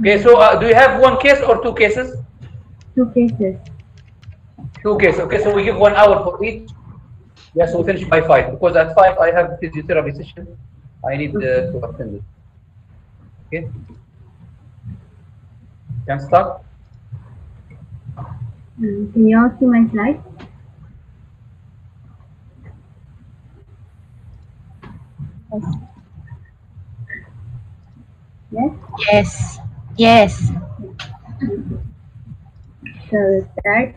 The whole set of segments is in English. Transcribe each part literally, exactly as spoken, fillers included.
Okay, so uh, do you have one case or two cases? Two cases. Two cases. Okay, so we give one hour for each. Yes, we finish by five because at five I have a physiotherapy session. I need uh, to attend it. Okay. Can start. Um, can you all see my slide? Yes. Yes. Yes. So we'll start.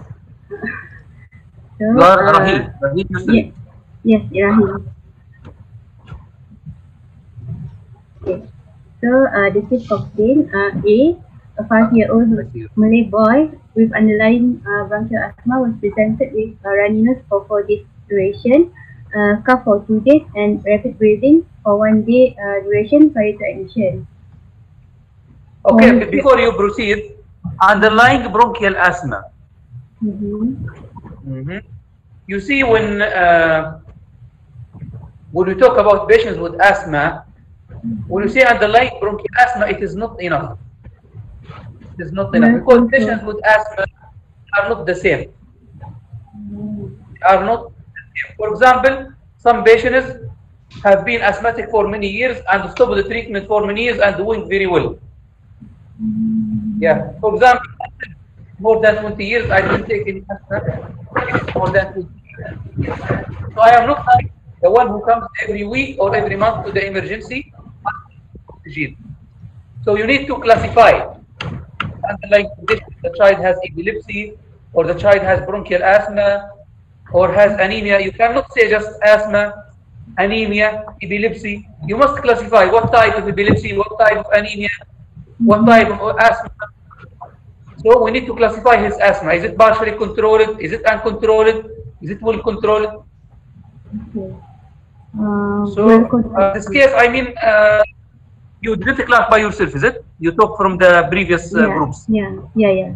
So, You are uh, Rahim. Rahim Yusuf. yes, yes, Rahim. Okay. So uh, the case complaint, uh, A, a five-year-old Malay boy with underlying uh, bronchial asthma was presented with uh, runny nose for four days duration, uh, cough for two days, and rapid breathing for one day uh, duration prior to admission. Okay, um, before you proceed, underlying bronchial asthma. Mm-hmm. Mm-hmm. You see, when uh, when we talk about patients with asthma, when you say underlying bronchial asthma, it is not enough. It is not enough because patients with asthma are not the same. Are not the same. For example, some patients have been asthmatic for many years and stopped the treatment for many years and doing very well. Yeah. For example, more than twenty years, I didn't take any asthma. More than twenty years. So I am not like the one who comes every week or every month to the emergency. So you need to classify underlying condition. The child has epilepsy, or the child has bronchial asthma, or has anemia. You cannot say just asthma, anemia, epilepsy. You must classify what type of epilepsy, what type of anemia, what type of asthma. So we need to classify his asthma. Is it partially controlled? Is it uncontrolled? Is it well controlled? Okay. Uh, so uh, this case, I mean, uh, you didn't classify yourself, is it? You talk from the previous uh, yeah, groups. Yeah, yeah, yeah.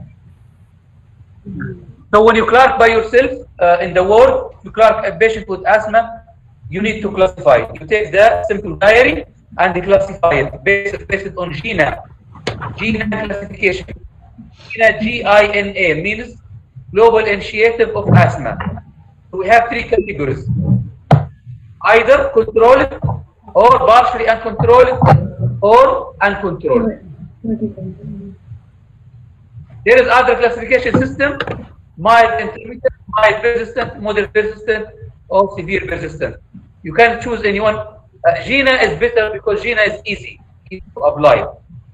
So when you clarify yourself uh, in the ward, you clarify a patient with asthma, you need to classify. You take the simple diary and classify it based, based on GINA. GINA classification. GINA, G I N A, means Global Initiative of Asthma. We have three categories. Either controlled or partially uncontrolled or uncontrolled. There is other classification system: mild, intermittent, mild persistent, moderate persistent, or severe persistent. You can choose anyone. Uh, GINA is better because GINA is easy, easy to apply.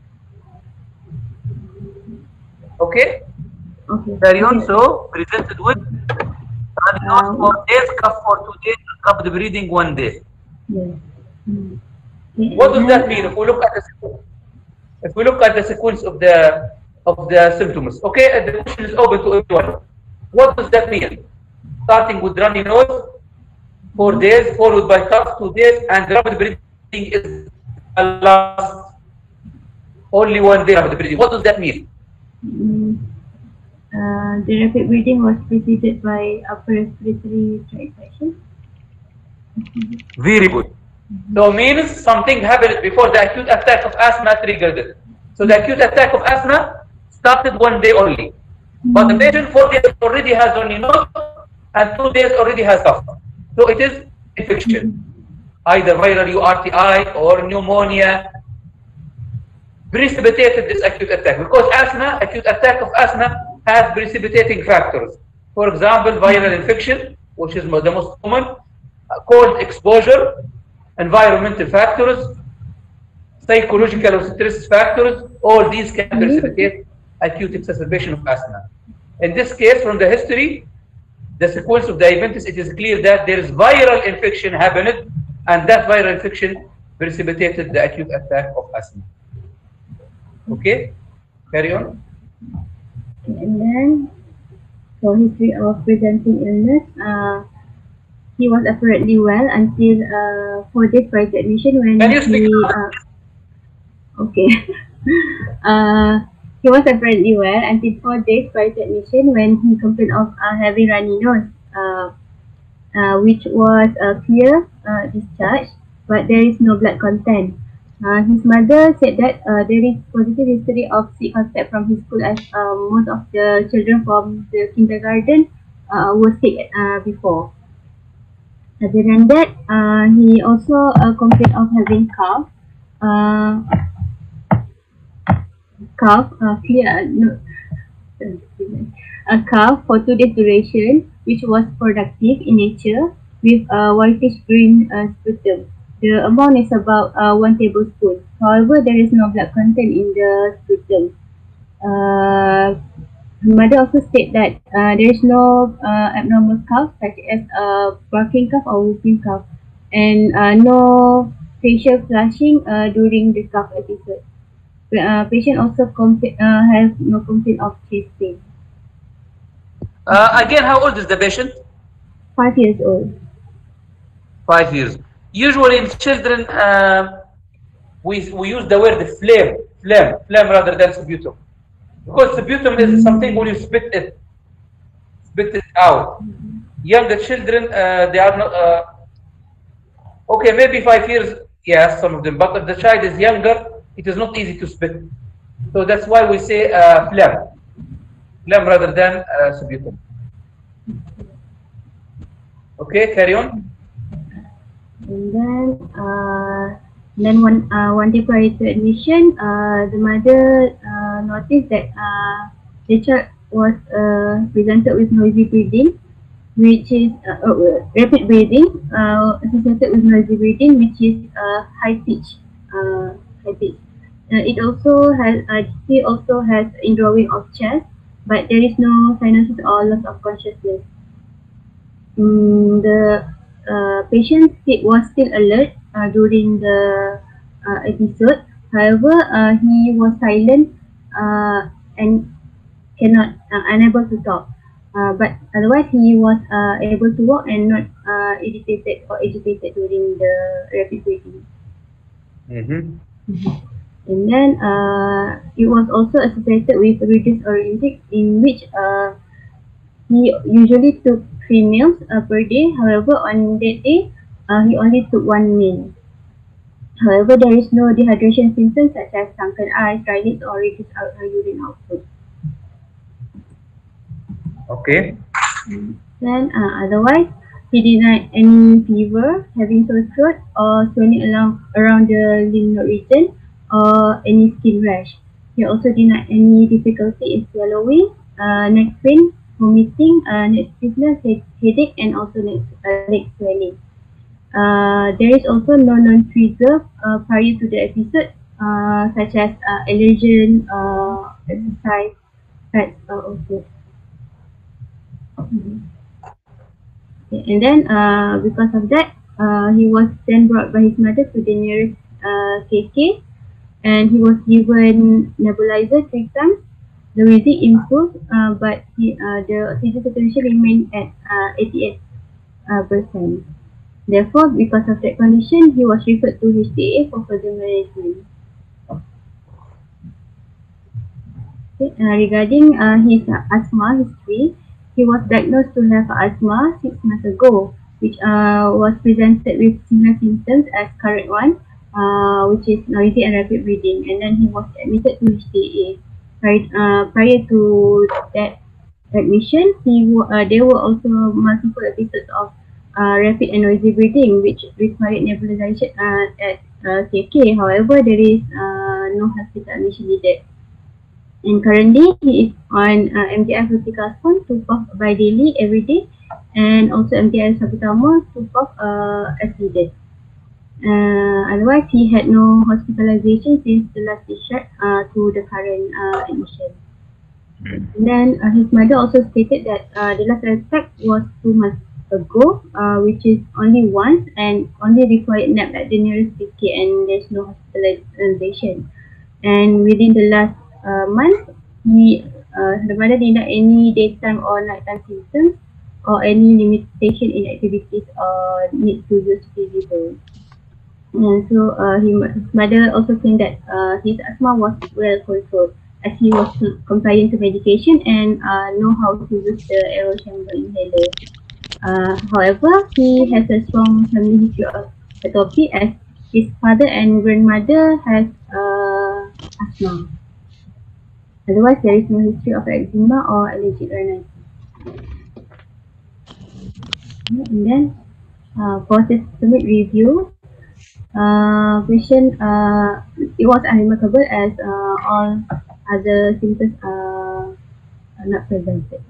Okay? Okay. Carry on. So, presented with runny nose for days, cough for two days, and rapid breathing one day. Yes. Mm. What does that mean? If we look at the if we look at the sequence of the of the symptoms, okay, the question is open to everyone. What does that mean? Starting with runny nose, four days, followed by cough, two days, and rapid breathing is the last only one day rapid breathing. What does that mean? Mm. Uh, the rapid breathing was preceded by upper respiratory tract infection. Very good. So means something happened before the acute attack of asthma triggered it. So the acute attack of asthma started one day only. But the patient four days already has runny nose and two days already has cough. So it is infection. Either viral U R T I or pneumonia precipitated this acute attack. Because asthma, acute attack of asthma has precipitating factors. For example, viral infection, which is the most common, cold exposure, environmental factors, psychological or stress factors, all these can precipitate acute exacerbation of asthma. In this case, from the history, the sequence of the events, it is clear that there is viral infection happened, and that viral infection precipitated the acute attack of asthma. Okay, carry on. And then, for history of presenting illness, uh, he was apparently well until uh, four days prior to admission when Can you speak he. Uh, okay. uh, he was apparently well until four days prior to admission when he complained of uh, having runny nose, uh, uh, which was a clear uh, discharge, but there is no blood content. Uh, his mother said that uh, there is positive history of sick contact from his school, as uh, most of the children from the kindergarten uh, were sick uh, before. Other than that, uh, he also uh, complained of having cough, uh, cough, uh, clear, no, a cough for two days duration, which was productive in nature, with a whitish green uh, sputum. The amount is about uh, one tablespoon. However, there is no blood content in the sputum. Uh, her mother also said that uh, there is no uh, abnormal cough, such as a barking cough or whooping cough, and uh, no facial flushing uh, during the cough episode. The uh, patient also compl- uh, has no complaint of chest pain. Uh, again, how old is the patient? Five years old. Five years. Usually in children, uh, we, we use the word phlegm, phlegm, phlegm rather than sputum. Because sputum is something when you spit it, spit it out. Younger children, uh, they are not, uh, okay, maybe five years, yes, some of them, but if the child is younger, it is not easy to spit. So that's why we say uh, phlegm, phlegm rather than uh, sputum. Okay, carry on. And then, uh, then one uh, one day prior to admission, uh, the mother uh, noticed that uh, the child was uh, presented with noisy breathing, which is uh, uh, rapid breathing, uh, associated with noisy breathing, which is uh, high pitch, uh, high pitch. Uh, it also has, uh, he also has indrawing of chest, but there is no cyanosis or loss of consciousness. Mm, the uh, patient sti- was still alert uh, during the uh, episode. However, uh, he was silent uh, and cannot uh, unable to talk. Uh, but otherwise, he was uh, able to walk and not uh, irritated or agitated during the rapid breathing. Mm-hmm. And then uh, it was also associated with reduced oral intake, in which uh, he usually took three meals uh, per day. However, on that day, uh, he only took one meal. However, there is no dehydration symptoms such as sunken eyes, dry lips, or reduced out, uh, urine output. Okay. Then, uh, otherwise, he denied any fever, having sore throat, or swelling along, around the lymph node region, or any skin rash. He also denied any difficulty in swallowing, uh, neck pain, vomiting, uh, neck stiffness, head, headache, and also neck, uh, leg swelling. Uh, there is also no non-trigger uh, prior to the episode, uh, such as uh, allergen, uh, exercise, fats, uh, also. Mm-hmm. Okay, and then uh, because of that, uh, he was then brought by his mother to the nearest uh, K K, and he was given nebulizer three times. The breathing improved, uh, but he, uh, the oxygen saturation remained at uh, eighty-eight percent. Therefore, because of that condition, he was referred to H T A for further management. Okay, uh, regarding uh, his uh, asthma history, he was diagnosed to have asthma six months ago, which uh, was presented with similar symptoms as current one, uh, which is noisy and rapid breathing, and then he was admitted to H T A. Right, uh, prior to that admission, he uh, there were also multiple episodes of uh, rapid and noisy breathing, which required nebulization uh, at uh, K K. However, there is uh, no hospital admission needed. And currently, he is on uh, M D I fluticasone to puff bi-daily every day, and also M D I salbutamol to puff uh, as needed. Uh, otherwise, he had no hospitalization since the last discharge uh, to the current uh, admission. And then uh, his mother also stated that uh, the last attack was two months ago, uh, which is only once and only required nap at the nearest K K, and there's no hospitalization. And within the last uh, month, he, uh, the mother did not any daytime or nighttime symptoms or any limitation in activities or need to use physical. And so uh, he, his mother also claimed that uh, his asthma was well controlled, as he was compliant to medication and uh, know how to use the aero chamber inhaler. Uh, however, he has a strong family history of atopy, as his father and grandmother has uh, asthma. Otherwise, there is no history of eczema or allergic rhinitis. And then, uh, for systemic review, uh, question uh, it was unremarkable as uh, all other symptoms are, are not presented.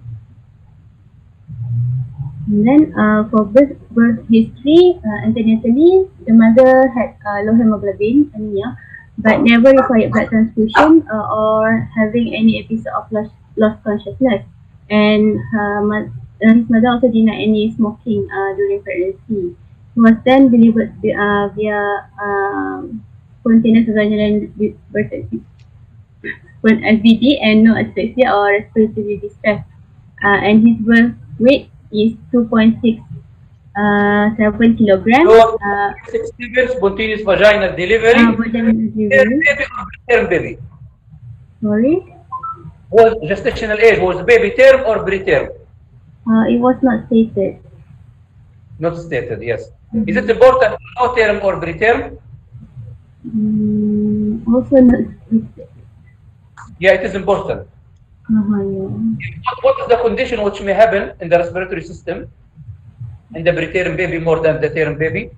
And then uh, for birth, birth history, uh, antenatally, the mother had uh, low hemoglobin, anemia, but never required blood transfusion uh, or having any episode of lost, lost consciousness. And her mo- uh, his mother also denied any smoking uh, during pregnancy. He was then delivered uh, via um, spontaneous vaginal birth with S B D and no asphyxia or respiratory distress. Uh, and his birth weight is two point six uh, seven kilograms. So, Uh, sixty spontaneous vaginal delivery. uh, vaginal Term delivery. baby or preterm baby? Sorry, Was gestational age, was the baby term or preterm? uh, it was not stated. Not stated, yes. Is it important to know term or preterm? Mm, also not stated. Yeah, it is important. Uh-huh, yeah. What, what is the condition which may happen in the respiratory system in the preterm baby more than the term baby?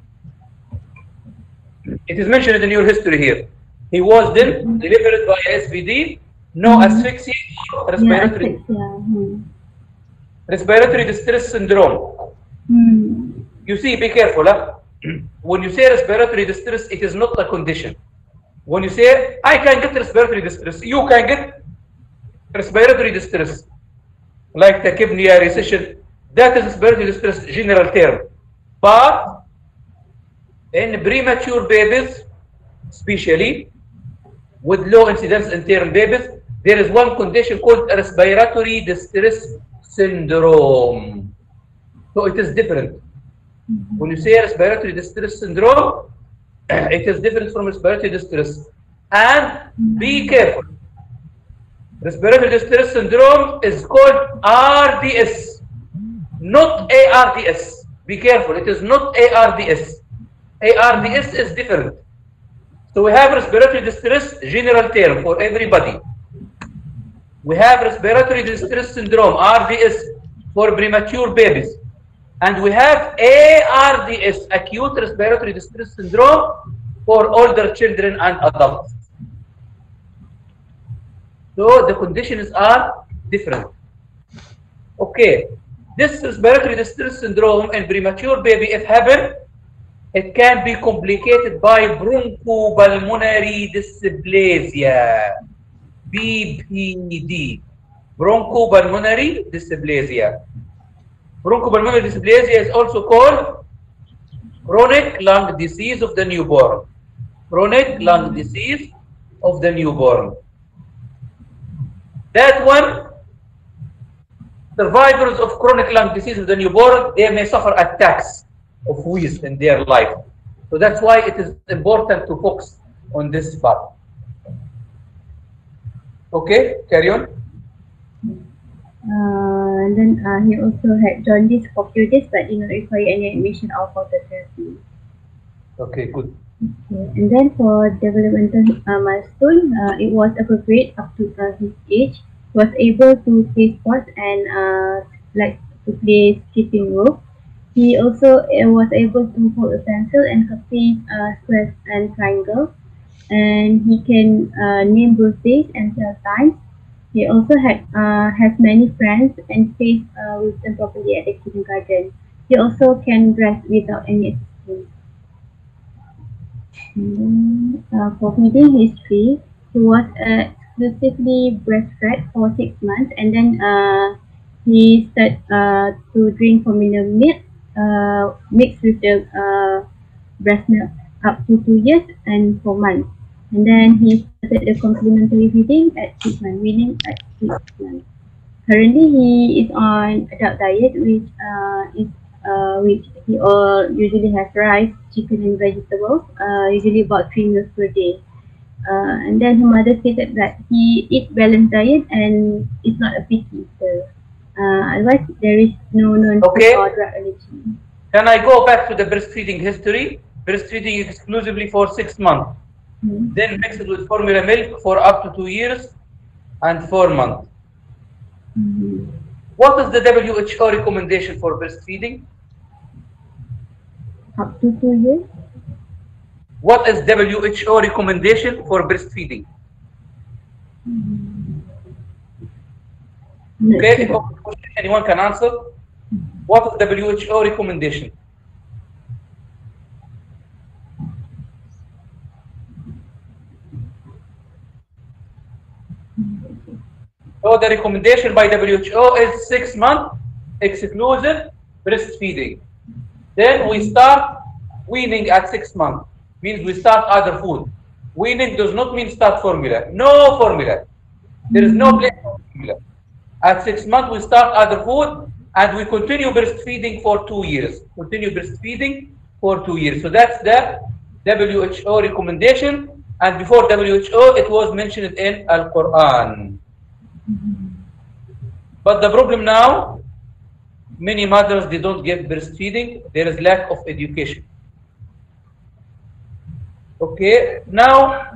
It is mentioned in your history here. He was then delivered by S B D, no Mhm. asphyxia or respiratory, Yeah, asphyxia. Hmm. respiratory distress syndrome. Hmm. You see, be careful. Huh? When you say respiratory distress, it is not a condition. When you say, I can get respiratory distress, you can get respiratory distress, like tachypnea, recession, that is respiratory distress, general term. But in premature babies, especially with low incidence in term babies, there is one condition called respiratory distress syndrome. So it is different. When you say respiratory distress syndrome, it is different from respiratory distress. And be careful. Respiratory distress syndrome is called R D S, not A R D S. Be careful, it is not A R D S. A R D S is different. So we have respiratory distress, general term for everybody. We have respiratory distress syndrome, R D S, for premature babies. And we have A R D S, acute respiratory distress syndrome, for older children and adults. So the conditions are different. Okay, this respiratory distress syndrome in premature baby, if happen, it can be complicated by bronchopulmonary dysplasia, B P D, bronchopulmonary dysplasia. Bronchopulmonary dysplasia is also called chronic lung disease of the newborn. Chronic lung disease of the newborn. That one, survivors of chronic lung disease of the newborn, they may suffer attacks of wheeze in their life. So that's why it is important to focus on this part. Okay, carry on. Uh, and then uh, he also had jaundice for few days, but did not require any admission or phototherapy. Okay, good. Okay. And then for developmental uh, milestone, uh, it was appropriate up to uh, his age. He was able to play sports and uh, like to play skipping rope. He also uh, was able to hold a pencil and copy uh, squares and triangles. And he can uh, name birthdays and cell times. He also had uh, has many friends and plays uh, with them properly at the kindergarten. He also can dress without any assistance. Mm, uh, for feeding history, he was uh, exclusively breastfed for six months, and then uh, he started uh, to drink formula milk uh, mixed with the uh, breast milk up to two years and four months. And then he started the complementary feeding at six months, meaning at six months. Currently, he is on adult diet, which uh, is uh, which he all usually has rice, chicken, and vegetables. Uh, usually about three meals per day. Uh, and then her mother stated that he eats balanced diet and is not a picky eater. Uh, otherwise, there is no known Okay. food or drug allergy. Can I go back to the breastfeeding history? breastfeeding exclusively for six months. Mm. Then mix it with formula milk for up to two years and four months. Mm. What is the W H O recommendation for breastfeeding? Up to two years. What is W H O recommendation for breastfeeding? Mm. Not Okay, sure. anyone can answer? What is W H O recommendation? So the recommendation by W H O is six months exclusive breastfeeding. Then we start weaning at six months. Means we start other food. Weaning does not mean start formula. No formula. There is no place for formula. At six months we start other food and we continue breastfeeding for two years. Continue breastfeeding for two years. So that's the W H O recommendation. And before W H O, it was mentioned in Al-Quran. But the problem now, many mothers, they don't get breastfeeding. There is lack of education. Okay, now,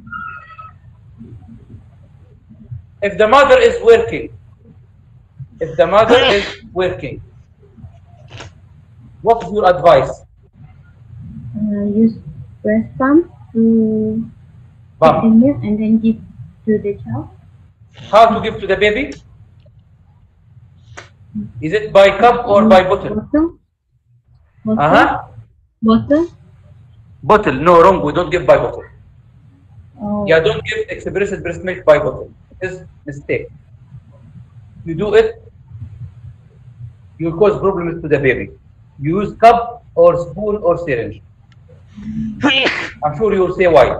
if the mother is working, if the mother is working, what is your advice? Uh, use breast pump to take the Bam. milk and then give to the child. How to give to the baby? Is it by cup or by bottle? Bottle. Bottle. Uh-huh. Bottle. Bottle. No, wrong. We don't give by bottle. Oh. Yeah, don't give expressed breast milk by bottle. It is mistake. You do it, you cause problems to the baby. You use cup or spoon or syringe. I'm sure you will say why.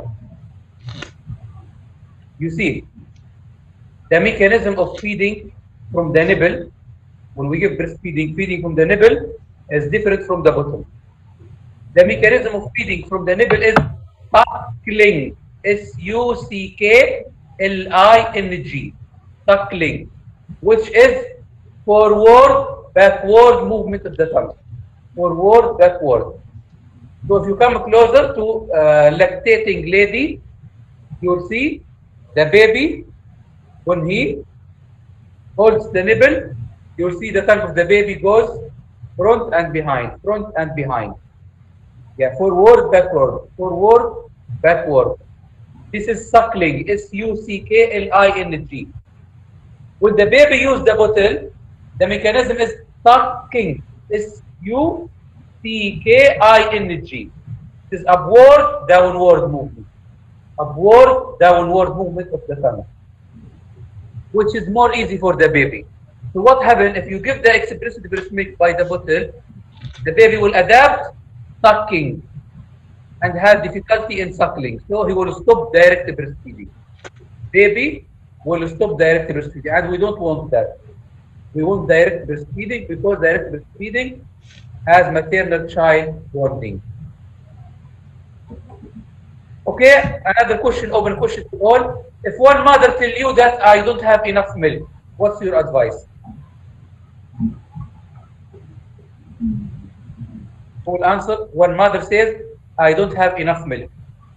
You see, the mechanism of feeding from the nipple, when we give breastfeeding, feeding from the nipple is different from the bottle. The mechanism of feeding from the nipple is suckling. S U C K L I N G. Suckling. Which is forward, backward movement of the tongue. Forward, backward. So if you come closer to uh, lactating lady, you'll see the baby, when he holds the nipple, you'll see the tongue of the baby goes front and behind, front and behind. Yeah, forward, backward, forward, backward. This is suckling, S U C K L I N G. When the baby uses the bottle, the mechanism is sucking, S U C K I N G. It is upward, downward movement. Upward, downward movement of the tongue, which is more easy for the baby. So what happens if you give the expressed breast milk by the bottle, the baby will adapt sucking and have difficulty in suckling. So he will stop direct breastfeeding. Baby will stop direct breastfeeding, and we don't want that. We want direct breastfeeding because direct breastfeeding has maternal child bonding. Okay, another question, open question to all. If one mother tell you that I don't have enough milk, what's your advice? Who will answer? One mother says, I don't have enough milk.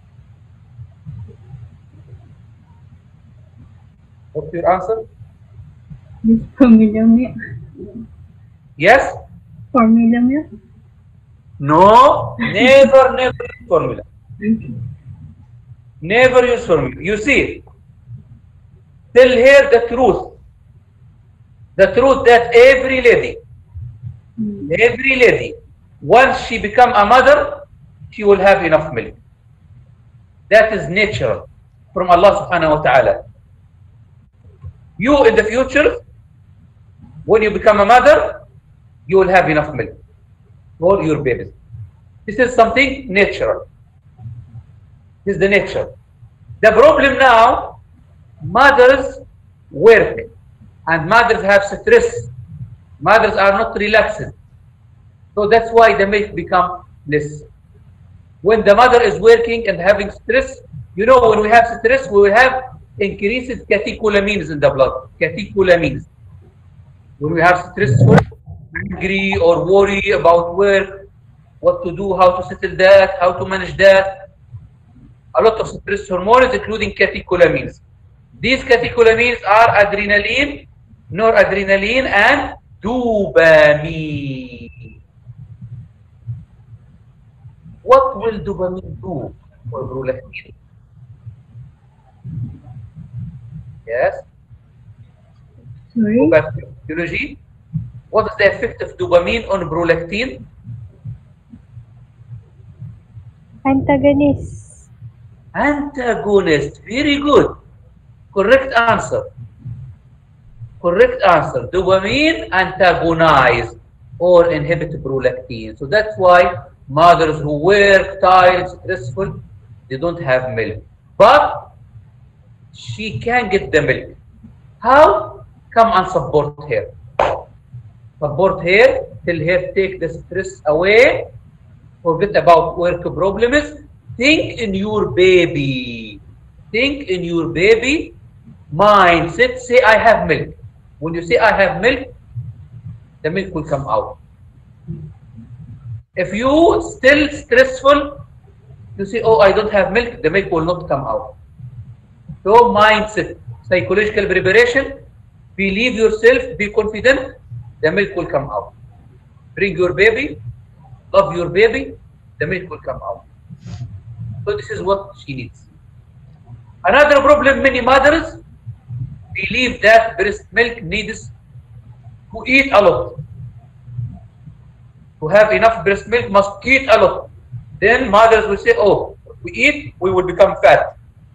What's your answer? Use formula milk. Yes? Formula milk. No, never, never use formula. Okay. Never use formula. You see, tell her the truth. The truth that every lady, Mm. every lady, once she become a mother, she will have enough milk. That is natural from Allah subhanahu wa ta'ala. You in the future, when you become a mother, you will have enough milk for your babies. This is something natural. This is the nature. The problem now, mothers work and mothers have stress. Mothers are not relaxed. So that's why the milk become less. When the mother is working and having stress, you know, when we have stress, we will have increased catecholamines in the blood. Catecholamines. When we have stressful, angry or worry about work, what to do, how to settle that, how to manage that. A lot of stress hormones, including catecholamines. These catecholamines are adrenaline, noradrenaline, and dopamine. What will dopamine do for prolactin? Yes? Sorry? Biology. What is the effect of dopamine on prolactin? Antagonist. Antagonist. Very good. Correct answer. Correct answer. Dopamine antagonize or inhibit prolactin. So that's why mothers who work, tired, stressful, they don't have milk. But she can get the milk. How? Come and support her. Support her, tell her take the stress away, forget about work problems, think in your baby. Think in your baby mindset. Say, I have milk. When you say, I have milk, the milk will come out. If you still stressful, you say, oh, I don't have milk, the milk will not come out. So mindset, psychological preparation, believe yourself, be confident, the milk will come out. Bring your baby, love your baby, the milk will come out. So this is what she needs. Another problem, many mothers believe that breast milk needs to eat a lot. To have enough breast milk must eat a lot. Then mothers will say, oh, we eat, we will become fat.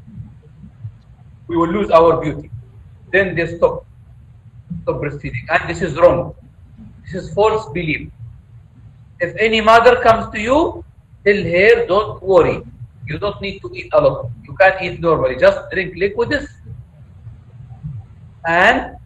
We will lose our beauty. Then they stop. Stop breastfeeding. And this is wrong. This is false belief. If any mother comes to you, tell her, don't worry. You don't need to eat a lot. You can eat normally. Just drink liquids and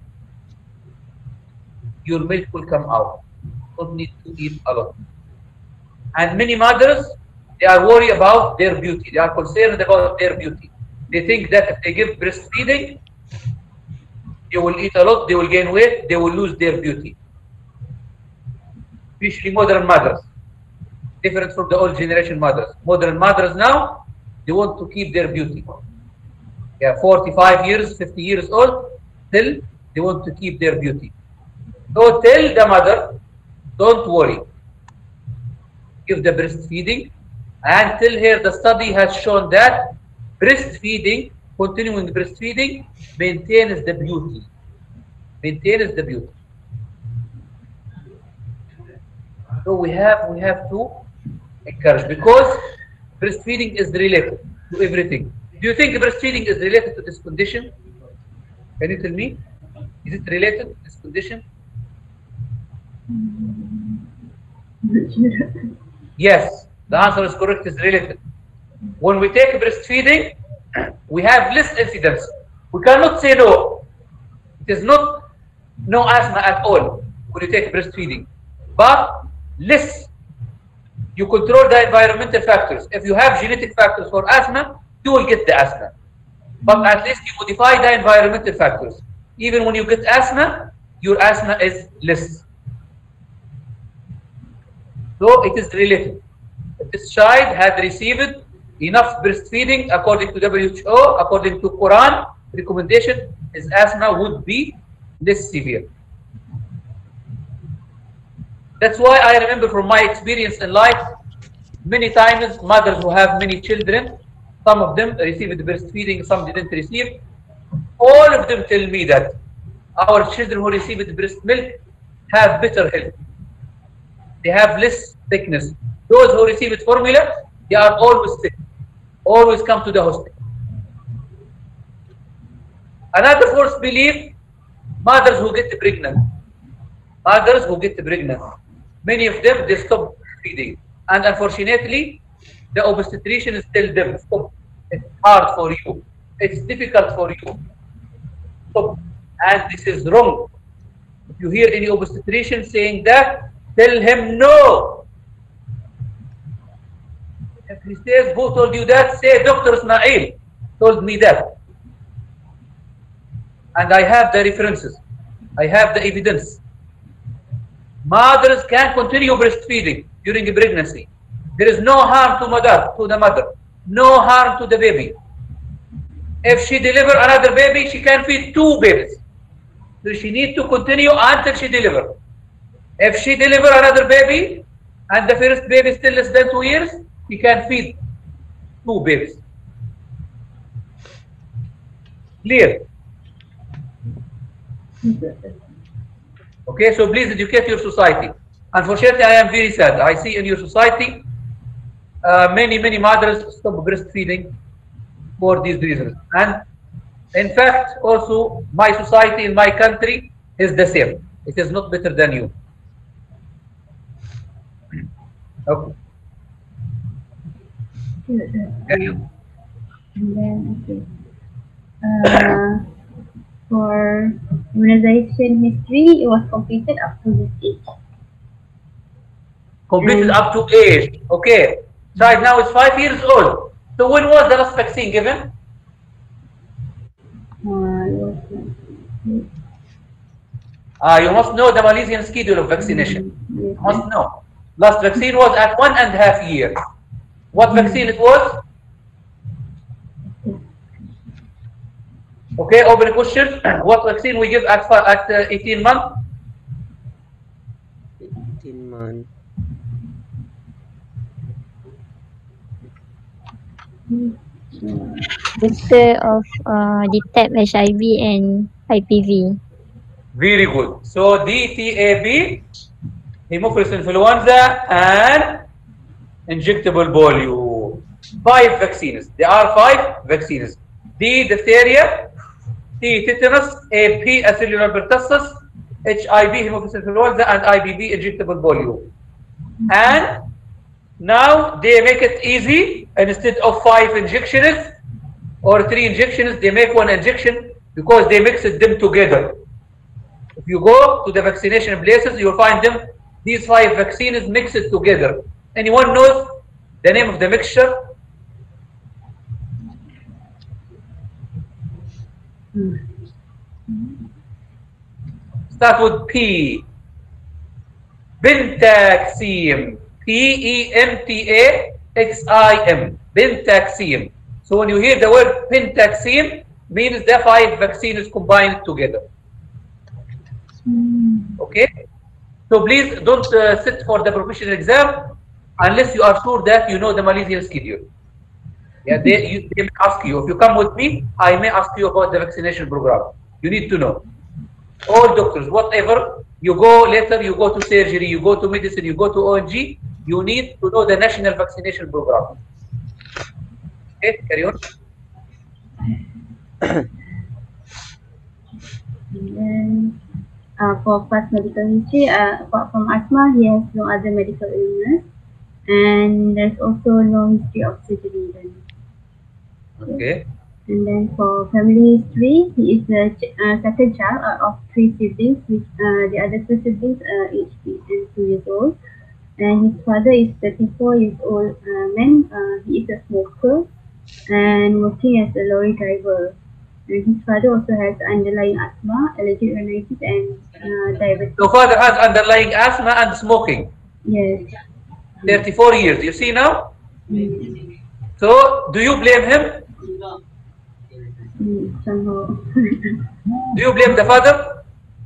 your milk will come out. Don't need to eat a lot. And many mothers, they are worried about their beauty. They are concerned about their beauty. They think that if they give breastfeeding, they will eat a lot, they will gain weight, they will lose their beauty. Especially modern mothers, different from the old generation mothers. Modern mothers now, they want to keep their beauty. Yeah, forty-five years, fifty years old, still they want to keep their beauty. So tell the mother, don't worry. Give the breastfeeding and tell her the study has shown that breastfeeding, continuing breastfeeding, maintains the beauty. Maintains the beauty. So we have we have to encourage, because breastfeeding is related to everything. Do you think breastfeeding is related to this condition? Can you tell me? Is it related to this condition? Yes, the answer is correct, is related. When we take breastfeeding, we have less incidence. We cannot say no. It is not no asthma at all when you take breastfeeding, but less. You control the environmental factors. If you have genetic factors for asthma, you will get the asthma. But at least you modify the environmental factors. Even when you get asthma, your asthma is less. So it is related. If this child had received enough breastfeeding according to W H O, according to Quran recommendation, his asthma would be less severe. That's why I remember from my experience in life, many times mothers who have many children, some of them received breastfeeding, some didn't receive. All of them tell me that our children who received breast milk have better health. They have less sickness. Those who receive formula, they are always sick, always come to the hospital. Another false belief, mothers who get pregnant. Mothers who get pregnant. Many of them, they stop feeding. And unfortunately, the obstetricians tell them, stop. It's hard for you. It's difficult for you. Stop. And this is wrong. If you hear any obstetrician saying that, tell him no. If he says, who told you that? Say, Doctor Ismail told me that. And I have the references. I have the evidence. Mothers can continue breastfeeding. during pregnancy. There is no harm to mother, to the mother, no harm to the baby. If she deliver another baby, she can feed two babies. So she need to continue until she deliver. If she deliver another baby and the first baby is still less than two years, she can feed two babies. Clear? Okay, so please educate your society. Unfortunately, I am very sad. I see in your society uh, many, many mothers stop breastfeeding for these reasons. And in fact, also my society in my country is the same. It is not better than you. Okay. Can you? And then, okay. Uh, for immunization history, it was completed up to this age. Completed Mm. up to age. Okay. Right now it's five years old. So when was the last vaccine given? Uh, it was, Uh, you must know the Malaysian schedule of vaccination. yes, You must know. Last vaccine was at one and a half years. What vaccine it was? Okay, open question. What vaccine we give at at uh, eighteen months? eighteen months. Booster of uh, detect H I V and I P V. Very good. So D T A B, Haemophilus influenza, and injectable polio. Five vaccines. There are five vaccines. D diphtheria, T tetanus, A P acellular pertussis, H I V Haemophilus influenza, and I B B injectable polio. And now they make it easy. Instead of five injections or three injections, they make one injection because they mix them together. If you go to the vaccination places, you'll find them, these five vaccines mixed together. Anyone knows the name of the mixture? Start with P. Pentaxim. P E M T A X I M. Pentaxim. So when you hear the word Pentaxim, means the five vaccines combined together. Okay? So please don't uh, sit for the professional exam unless you are sure that you know the Malaysian schedule. Yeah, they, you, they may ask you. If you come with me, I may ask you about the vaccination program. You need to know. All doctors, whatever, you go later, you go to surgery, you go to medicine, you go to O N G, you need to know the national vaccination program. Okay, carry on. And then, uh, for past medical history, uh, apart from asthma, he has no other medical illness, and there's also no history of surgery done. Okay. And then for family history, he is the ch uh, second child uh, of three siblings, which uh, the other two siblings are each and two years old. And his father is thirty-four years old uh, man. Uh, he is a smoker and working as a lorry driver. And his father also has underlying asthma, allergic rhinitis, and uh, diabetes. Your father has underlying asthma and smoking. Yes. thirty-four years. You see now? Mm. So, do you blame him? Mm, somehow. Do you blame the father?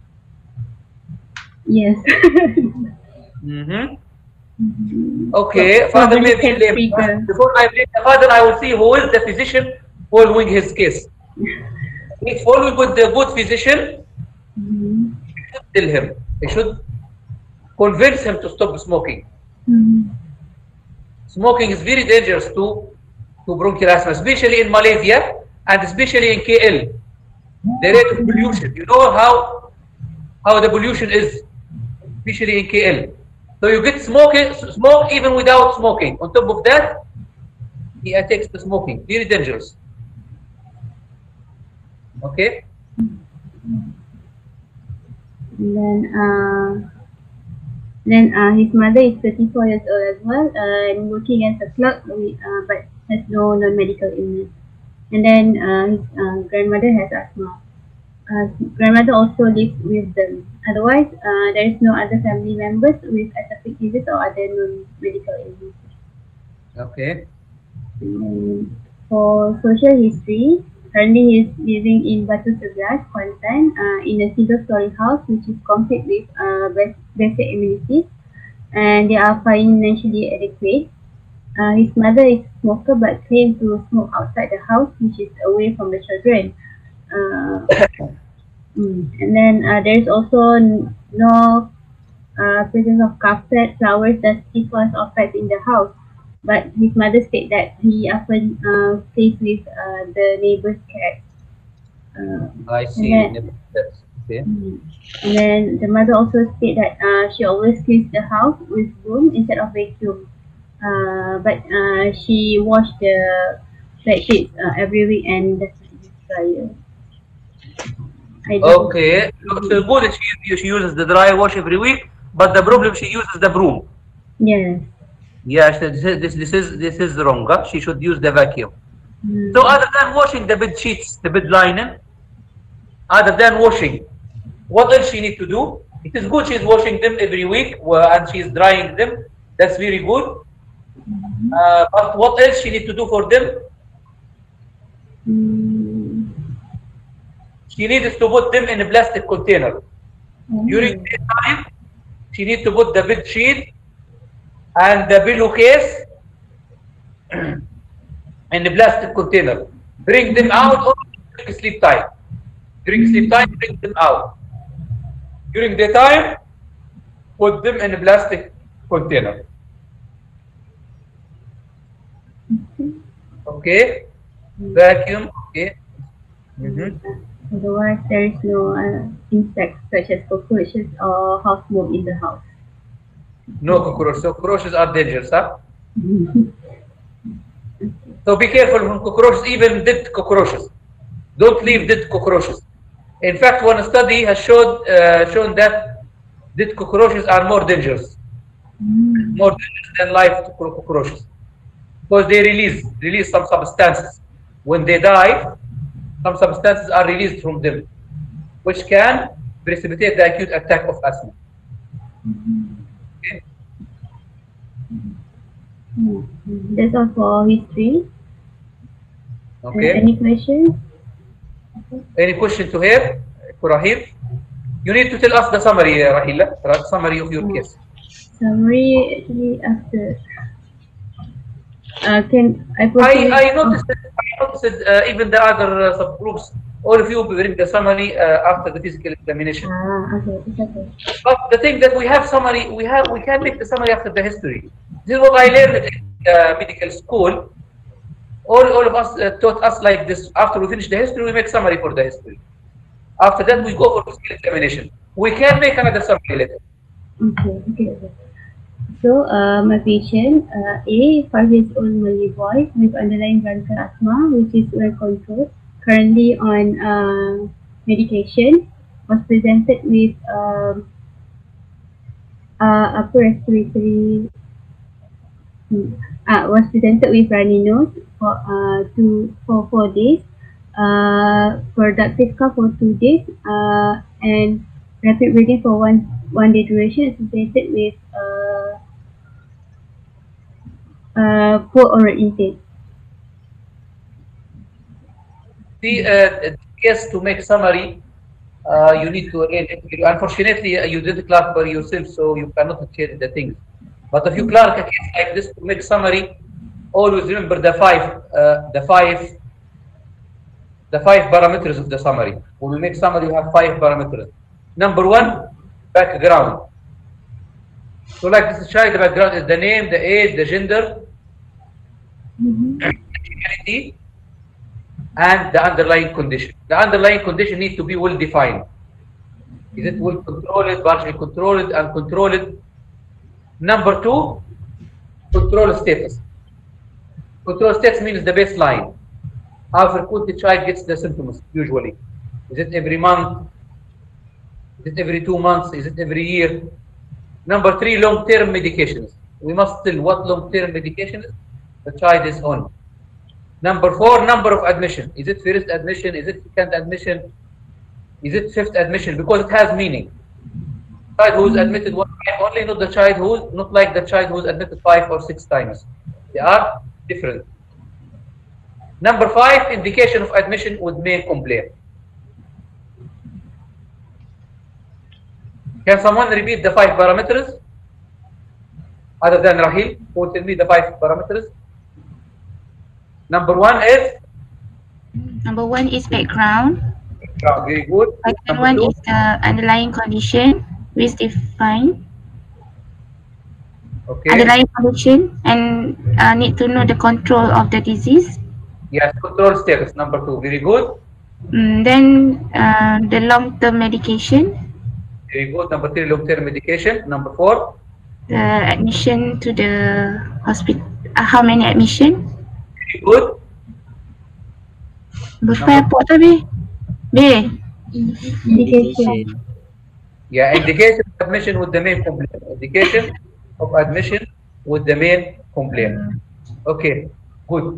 Yes. Mm-hmm. Okay, So, father so may be blamed. Before I blame the father, I will see who is the physician following his case. If following with the good physician, mm-hmm. you should tell him. He should convince him to stop smoking. Mm-hmm. Smoking is very dangerous to, to bronchial asthma, especially in Malaysia and especially in K L. The rate of pollution, you know how, how the pollution is, especially in K L. So you get smoking, smoke even without smoking. On top of that, he attacks the smoking. Very dangerous. Okay? And then, uh, then uh, his mother is thirty-four years old as well, uh, and working as a clerk, uh, but has no non-medical illness. And then uh, his uh, grandmother has asthma. Uh, his grandmother also lives with them, Otherwise, uh, there is no other family members with atopic disease or other non-medical illnesses. Okay. And for social history, currently he is living in Batu Sebelas, Kuantan, uh, in a single-story house which is complete with uh, bas- basic amenities, and they are financially adequate. Uh, his mother is a smoker but claims to smoke outside the house, which is away from the children. Uh, mm, and then uh, there is also n- no uh, presence of carpet, flowers, dusty furs or pets in the house. But his mother said that he often uh, plays with uh, the neighbor's cat. Uh, I and see. then, That's okay. mm, and then the mother also said that uh, she always cleans the house with broom instead of vacuum. Uh, but uh, she washed the bed sheets uh, every week and does not use dryer. I don't Okay. So so good that she, she uses the dry wash every week, but the problem she uses the broom. Yes. Yeah, she- this is this, this is this is wrong. Huh? She should use the vacuum. Mm. So other than washing the bed sheets, the bed linen, other than washing, what else she need to do? It is good she's washing them every week uh, and she's drying them. That's very good. Uh, but what else she need to do for them? Mm. She needs to put them in a plastic container. During the time, she needs to put the bed sheet and the pillowcase in the plastic container. Bring them out or during sleep time. During sleep time, bring them out. During the time, put them in a plastic container. Okay? Vacuum, okay. Mm-hmm. Otherwise, there is no uh, insects such as cockroaches or house mold in the house. No cockroaches. So cockroaches are dangerous, huh? So be careful from cockroaches, even dead cockroaches. Don't leave dead cockroaches. In fact, one study has showed uh, shown that dead cockroaches are more dangerous, more dangerous than live cockroaches, because they release release some substances. When they die, some substances are released from them, which can precipitate the acute attack of asthma. Okay. That's all for history. Okay. Uh, any questions? Any question to her, Rahil? You need to tell us the summary, uh, Rahila, the summary of your case. Summary actually after. Uh, can I I, proceed? I noticed, that, I noticed uh, even the other uh, subgroups, all of you will bring the summary uh, after the physical examination. Ah, okay, it's okay. But the thing that we have summary, we have we can make the summary after the history. This is what I learned in uh, medical school. All, all of us uh, taught us like this. After we finish the history, we make summary for the history. After that, we go for physical examination. We can make another summary later. Okay, okay, okay. So, uh, my patient, uh, A, five years old Malay boy with underlying bronchial asthma, which is well controlled, currently on uh, medication, was presented with um, uh, upper respiratory, hmm, uh, was presented with runny nose for uh, two for four days, uh, productive cough for two days, uh, and rapid breathing for one one day duration, associated with uh, uh, poor oral intake. See, uh, yes, to make summary, uh, you need to again. Unfortunately, uh, you did clerk by yourself, so you cannot change the things. But if you clerk a case like this to make summary, always remember the five, uh, the five, the five parameters of the summary. When we make summary, you have five parameters. Number one, background. So, like this child, the background is the name, the age, the gender, Mm-hmm. nationality, and the underlying condition. The underlying condition needs to be well defined. Is it well controlled, partially controlled, uncontrolled? Number two, control status. Control status means the baseline. How frequent the child gets the symptoms usually. Is it every month? Is it every two months? Is it every year? Number three, long-term medications. We must tell what long-term medications the child is on. Number four, number of admission. Is it first admission? Is it second admission? Is it fifth admission? Because it has meaning. Child who is admitted one time only, not the child who, not like the child who is admitted five or six times. They are different. Number five, indication of admission with main complaint. Can someone repeat the five parameters? Other than Rahil, who will tell me the five parameters? Number one is? Number one is background. Background, very good. Second one two is the underlying condition, which defined. Okay. Underlying condition and uh, need to know the control of the disease. Yes, control status, number two, very good. Mm, then uh, the long-term medication. Very good. Number three, long-term medication. Number four, the admission to the hospital. Uh, how many admission? very good. Number five, apa tadi? B. Indication. Yeah, indication of admission with the main complaint. Indication of admission with the main complaint. Okay, good.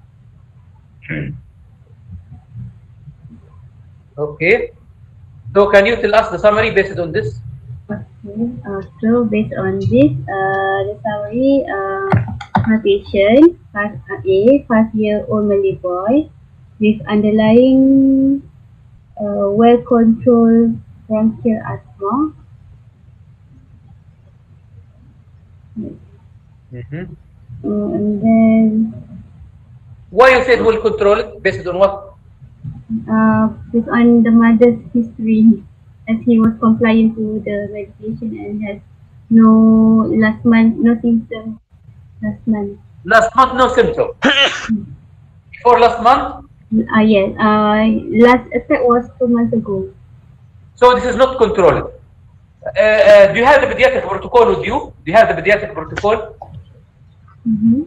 Okay. So can you tell us the summary based on this? Okay. Uh, so based on this, uh, the summary, uh, my patient, five, uh, A, five-year-old Malay boy with underlying uh, well-controlled bronchial asthma. Mm-hmm. Uh, and then Why you said we'll control it? Based on what? uh, based on the mother's history, as he was compliant to the medication and has no last month, no symptoms last month. Last month, no symptom. Before last month? Uh, yes, uh, last attack was two months ago. So this is not controlled. Uh, uh, do you have the pediatric protocol with you? Do you have the pediatric protocol? Mm-hmm.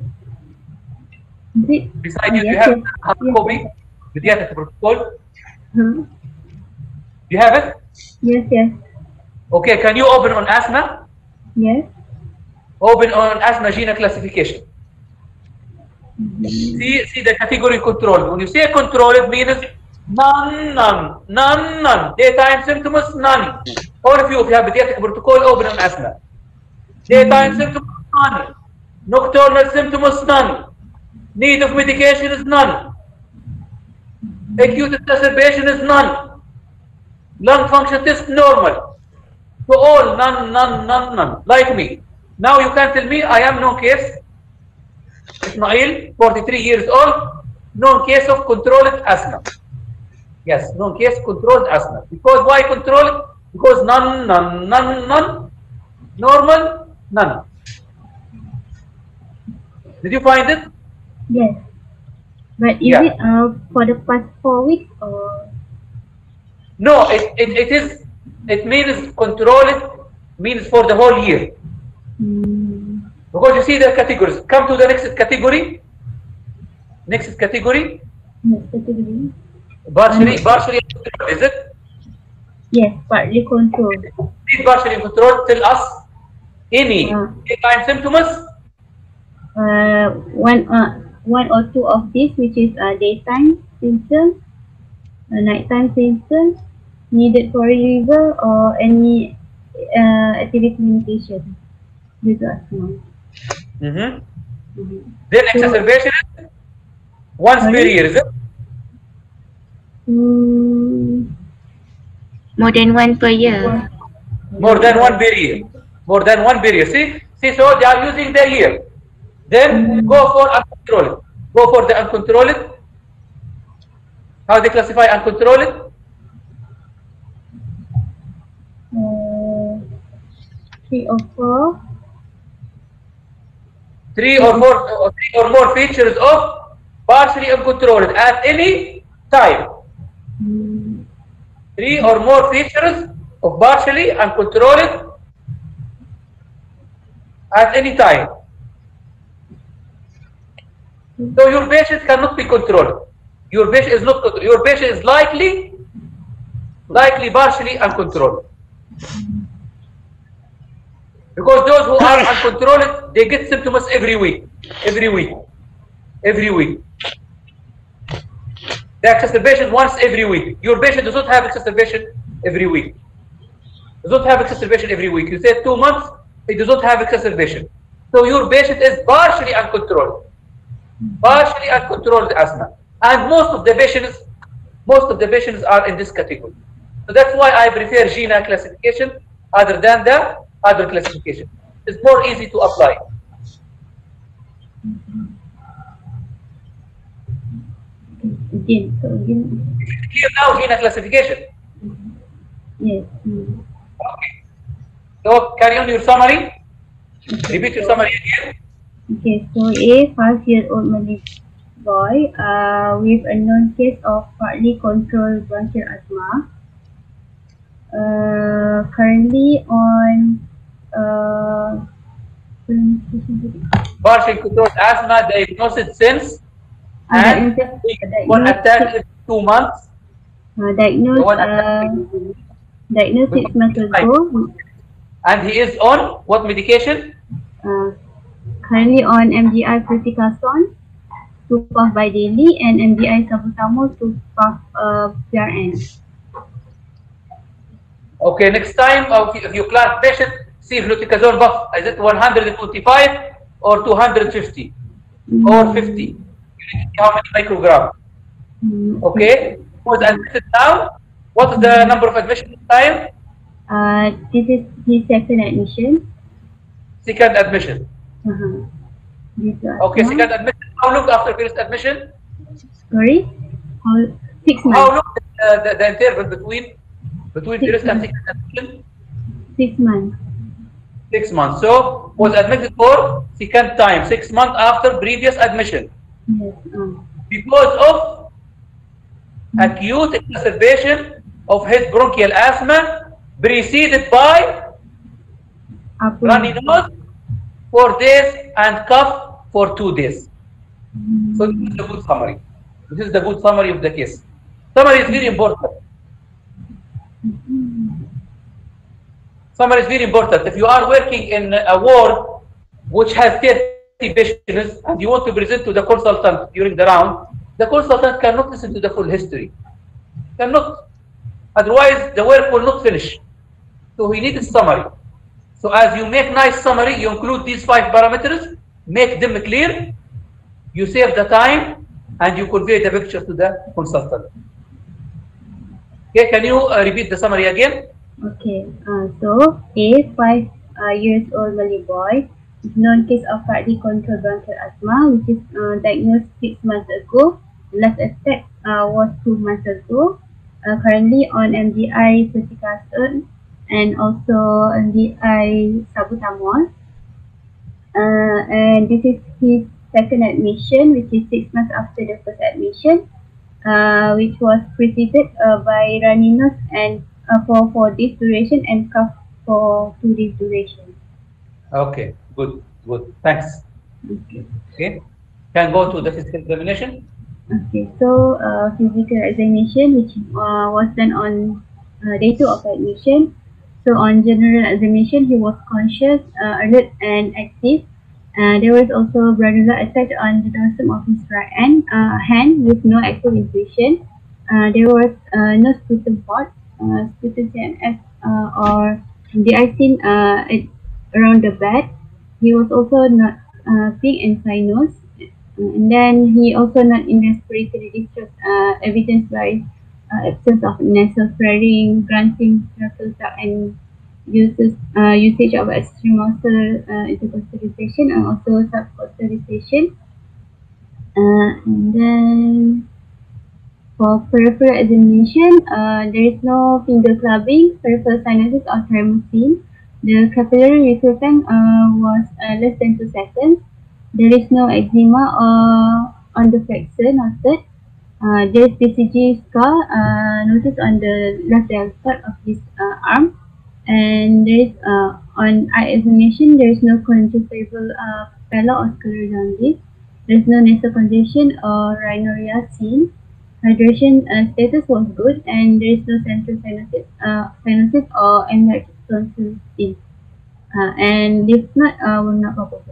Beside uh, you, do you yes, have yes, a yes. copy? Pediatric protocol? Huh? Do you have it? Yes, yes, Okay, can you open on asthma? yes. Open on asthma gene classification. Mm-hmm. See, see the category control. When you say control, it means none, none, none, none. Daytime symptoms, none. All of you, if you have pediatric protocol, open on asthma. Daytime symptoms, none. Nocturnal symptoms, none. Need of medication is none. Acute exacerbation is none. Lung function test normal. So all none, none, none, none. Like me. Now you can tell me I am no case. Ismail, forty-three years old, known case of controlled asthma. Yes, known case controlled asthma. Because why controlled? Because none, none, none, none. Normal, none. Did you find it? Yes. But is Yeah. it uh, for the past four weeks or? No, it, it, it is, it means controlled, means for the whole year. Hmm. Because you see the categories. Come to the next category. Next category. Next category. Partially, partially controlled, is it? Yes, partly controlled. Please, partially controlled, tell us any Uh. daytime symptoms. Uh, one, uh, one or two of these, which is uh, daytime symptoms, uh, nighttime symptoms, needed for reliever, or any uh, activity limitation due to asthma. Mm-hmm. Mm-hmm. Then exacerbation is once per Sorry? year, is it? Mm, More than one per year. More than one per year. More than one per year. See, see, so they are using the year. Then go for uncontrolled. Go for the uncontrolled. How they classify uncontrolled? uh, three or four. Three or four, or three or more features of partially uncontrolled at any time. Mm, Three or more features of partially uncontrolled at any time. So your patient cannot be controlled. Your patient is not controlled. Your patient is likely, likely partially uncontrolled. Because those who are uncontrolled, they get symptoms every week, every week, every week. The exacerbation once every week. Your patient does not have exacerbation every week. does not have exacerbation every week. You said two months, it does not have exacerbation. So your patient is partially uncontrolled, partially uncontrolled asthma, and most of the patients, most of the patients are in this category. So that's why I prefer GINA classification other than the other classification. It's more easy to apply. Again, so again. Here now GINA classification. Yes. Mm. Okay. So carry on your summary. Repeat your summary again. Okay, so a five-year-old Malay boy uh, with a known case of partly controlled bronchial asthma. Uh, currently on uh, partially controlled asthma, diagnosed since, and one attack in two months. Uh, diagnosed, uh, diagnosed six months ago. And he is on what medication? Uh, currently on M D I fluticasone, two puff by daily, and M D I salbutamol, two puff uh, P R N. Okay, next time uh, if you class patient, see fluticasone buff, is it one hundred twenty-five or two hundred fifty mm. or fifty? How many microgram? Mm. Okay, was admitted now. What is the number of admission time? Uh, this is his second admission. Second admission. Uh-huh. Okay, second admission. How long after first admission? Sorry? How, six months. How long uh, the, the interval between between six first months. and second admission? Six months. Six months. So was admitted for second time, six months after previous admission. Yes. Uh. Because of acute exacerbation of his bronchial asthma preceded by runny nose for days and cough for two days. Mm. So this is a good summary. This is the good summary of the case. Summary is very important. Mm. Summary is very important. If you are working in a ward which has thirty patients and you want to present to the consultant during the round, the consultant cannot listen to the full history. Cannot. Otherwise, the work will not finish. So we need a summary. So as you make nice summary, you include these five parameters, make them clear, you save the time, and you convey the picture to the consultant. Okay, can you uh, repeat the summary again? Okay, uh, so a five uh, years old Malay boy with known case of partly controlled bronchial asthma, which is uh, diagnosed six months ago. Last attack uh, was two months ago. Uh, currently on M D I fluticasone and also M D I salbutamol. Uh, and this is his second admission, which is six months after the first admission, uh, which was preceded uh, by runny nose and uh, for four days duration and cough for two days duration. Okay, good, good. Thanks. Okay. Okay. Can go to the physical examination. Okay, so uh, physical examination, which uh, was done on uh, day two of admission. So on general examination, he was conscious, uh, alert, and active. Uh, there was also granular effect on the dorsum of his right hand, uh, hand with no active intuition. Uh, there was uh, no sputum pot, uh, sputum C M F, uh, or the icing uh, at, around the bed. He was also not uh, pink and sinus. And then he also not in respiratory distress, uh, evidenced by uh, absence of nasal flaring, grunting, nasal duct, and uses uh, usage of extremousal uh, intercostalization and also subcostalization. Uh, and then for peripheral examination, uh, there is no finger clubbing, peripheral sinuses or thymosin. The capillary recruitment uh, was uh, less than two seconds. There is no eczema uh, on the flexor noted. Uh, there is B C G scar uh, noticed on the left deltoid of his uh, arm. And there is uh, on eye examination, there is no conjunctival uh, pallor or scleral jaundice. There is no nasal congestion or rhinorrhea seen. Hydration uh, status was good, and there is no central sinuses, uh, sinuses or emergent tonsil seen. Uh, and if not, uh, will not probable.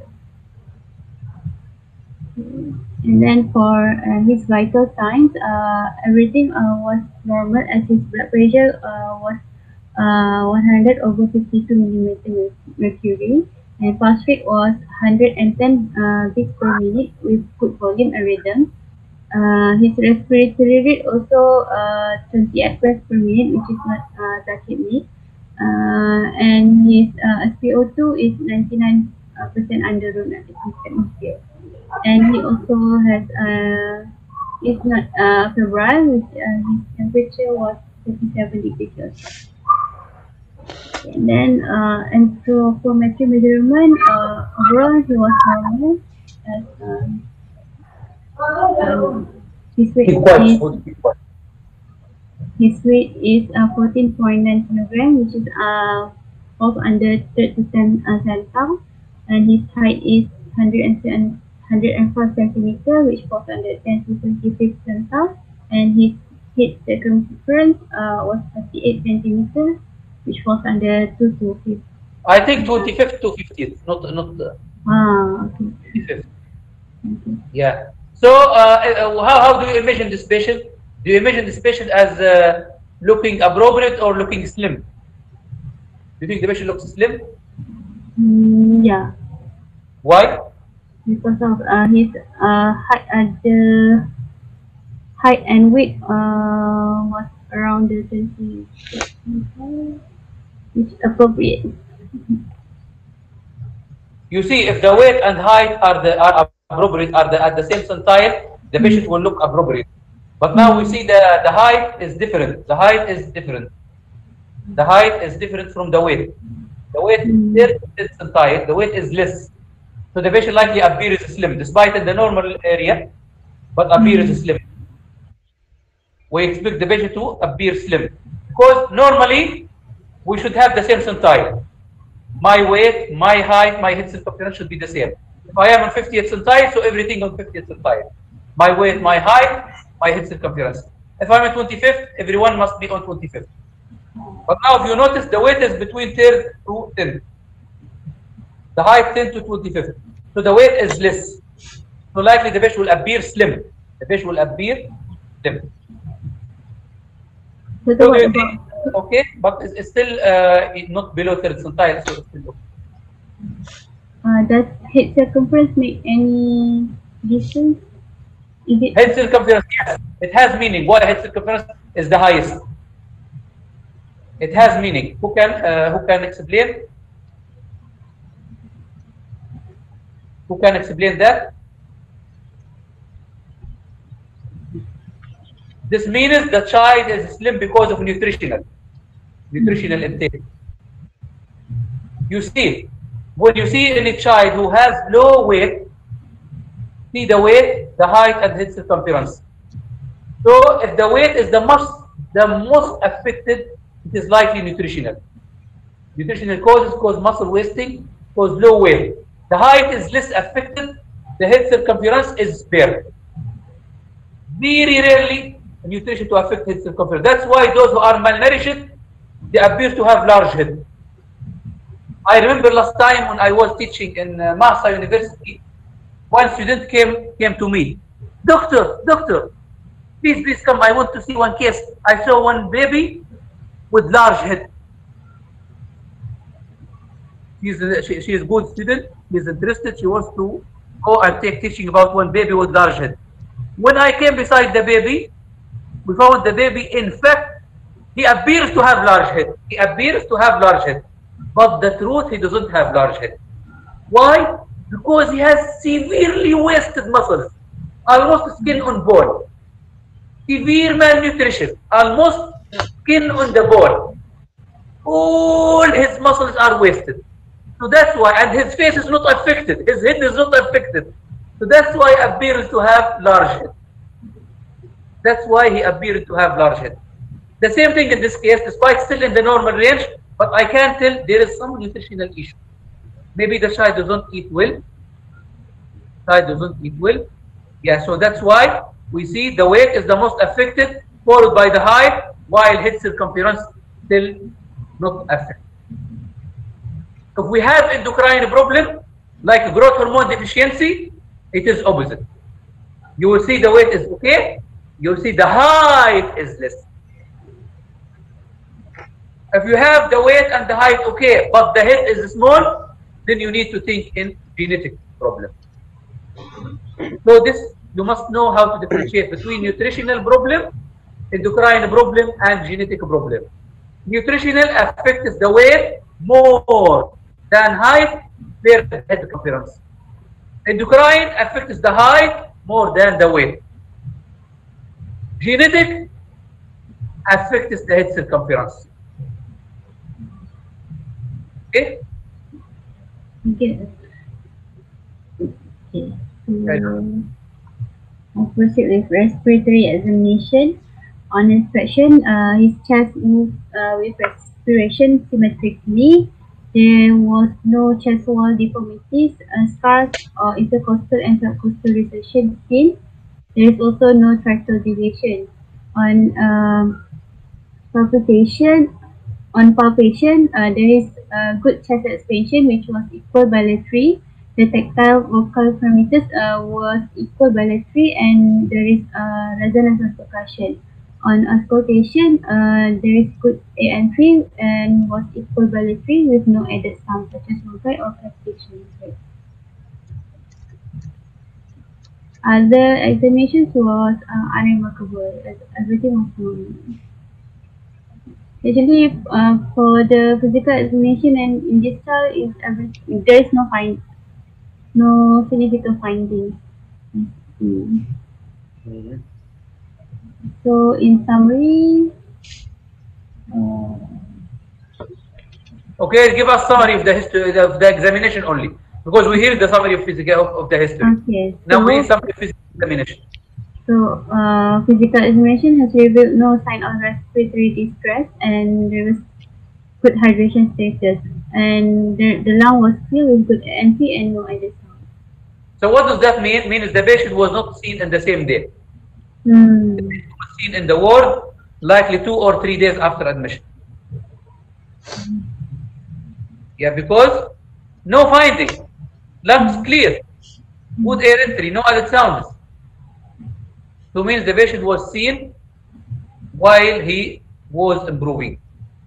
And then for uh, his vital signs, uh, everything uh, was normal as his blood pressure uh, was uh, one hundred over fifty-two millimeter mercury, and pulse rate was one hundred ten uh, beats per minute with good volume and rhythm. Uh, his respiratory rate also uh, twenty-eight breaths per minute, which is not uh, tachypneic. Uh, and his uh, S p O two is ninety-nine percent under room atmosphere. And he also has uh, is not uh, febrile, which uh, his temperature was thirty-seven degrees Celsius. And then uh, and so for mercury measurement, uh, overall he was normal. As, um, um, his weight is his weight is uh, fourteen point nine kilograms, which is uh, falls under third to tenth centile, and his height is one hundred four centimeter, which falls under ten to twenty-fifth centile, and his head circumference uh, was thirty-eight centimeter, which falls under two to fifth. I think twenty-fifth to fiftieth, not not the Ah, okay. twenty-fifth. Okay. Yeah. So uh, uh, how how do you imagine this patient? Do you imagine this patient as uh, looking appropriate or looking slim? Do you think the patient looks slim? Mm, yeah. Why? Because of uh, his uh, height, uh, the height and weight uh, was around the twenty, which is appropriate. You see, if the weight and height are the are appropriate, are the at the same centile, the patient will look appropriate. But now we see the the height is different. The height is different. The height is different from the weight. The weight is third centile. The weight is less. So the patient likely appears slim, despite in the normal area, but appears slim. We expect the patient to appear slim because normally we should have the same centile. My weight, my height, my head circumference should be the same. If I am on fiftieth centile, so everything on fiftieth centile. My weight, my height, my head circumference. If I'm at twenty-fifth, everyone must be on twenty-fifth. But now if you notice, the weight is between third to tenth. The height ten to twenty-fifth. So the weight is less. So likely the patient will appear slim. The patient will appear slim. So do you think, okay, but it's, it's still uh, not below third centile, so it's still okay. Uh, does head circumference make any difference? Is it head circumference? Yes, it has meaning. Why head circumference is the highest? It has meaning. Who can uh, who can explain? Who can explain that? This means the child is slim because of nutritional nutritional intake. You see, when you see any child who has low weight, see the weight, the height, and head circumference. So if the weight is the most the most affected, it is likely nutritional. Nutritional causes cause muscle wasting, cause low weight. The height is less affected. The head circumference is spared. Very rarely nutrition to affect head circumference. That's why those who are malnourished, they appear to have large head. I remember last time when I was teaching in uh, Mahsa University, one student came came to me. Doctor, doctor, please, please come. I want to see one case. I saw one baby with large head. She's a, she, she is a good student. She's interested. She wants to go and take teaching about one baby with large head. When I came beside the baby, we found the baby, in fact, he appears to have large head. He appears to have large head. But the truth, he doesn't have large head. Why? Because he has severely wasted muscles. Almost skin on bone. Severe malnutrition. Almost skin on the bone. All his muscles are wasted. So that's why, and his face is not affected. His head is not affected. So that's why he appears to have large head. That's why he appeared to have large head. The same thing in this case, despite still in the normal range, but I can tell there is some nutritional issue. Maybe the child doesn't eat well. Child doesn't eat well. Yeah, so that's why we see the weight is the most affected, followed by the height, while head circumference still not affected. If we have endocrine problem, like growth hormone deficiency, it is opposite. You will see the weight is okay. You will see the height is less. If you have the weight and the height, okay, but the head is small, then you need to think in genetic problem. So this, you must know how to differentiate between nutritional problem, endocrine problem, and genetic problem. Nutritional affects the weight more than height per head circumference. Endocrine affects the height more than the weight. Genetic affects the head circumference. Okay? Okay. Okay. So, I'll proceed with respiratory examination. On inspection, uh, his chest moved uh, with respiration symmetrically. There was no chest wall deformities, uh, scars, or intercostal and subcostal recession seen. There is also no tractal deviation. On um, palpation, on palpation, uh, there is uh, good chest expansion, which was equal bilateral. The tactile vocal parameters uh, was equal bilateral, and there is uh, resonance and percussion. On auscultation, uh, there is good air entry and was equal bilateral with no added sound such as mobile or palpitation. Other examinations was uh, unremarkable. Everything was normal. Actually, uh, for the physical examination and in this trial, is everything, there is no find, no significant findings. Mm. Mm-hmm. So, in summary, uh, okay, give us summary of the history of the examination only, because we hear the summary of physical of, of the history. okay. Now So, we need summary of physical examination. So, uh, physical examination has revealed no sign of respiratory distress, and there was good hydration status, and the, the lung was clear with good entry and no added sound. So what does that mean? Means the patient was not seen in the same day. Hmm. The patient was seen in the ward likely two or three days after admission. Yeah, because no finding, lungs clear, good air entry, no added sounds. So means the patient was seen while he was improving.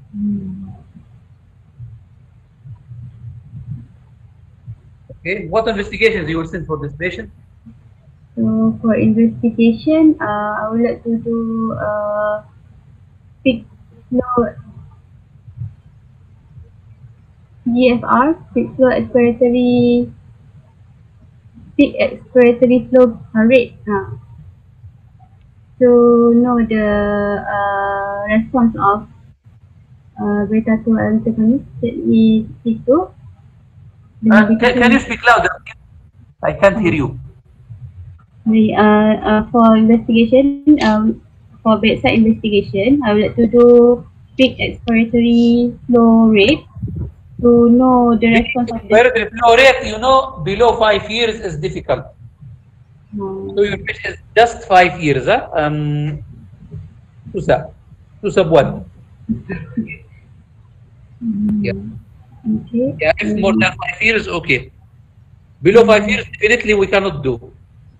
Okay, what investigations you will send for this patient? So for investigation, uh, I would like to do uh, peak flow G F R, peak flow expiratory, peak expiratory flow rate. Uh, to know the uh, response of uh, beta two antagonist that we speak to. Uh, can, can you speak louder? I can't hear you. The, uh, uh, for investigation, um, for bedside investigation, I would like to do peak expiratory flow rate to know the response of the Expiratory flow rate, you know, below five years is difficult. um, So your patient is just five years, huh? Um, two sub, two sub one. Yeah. Okay. Yeah, if more than five years, okay. Below five years, definitely we cannot do.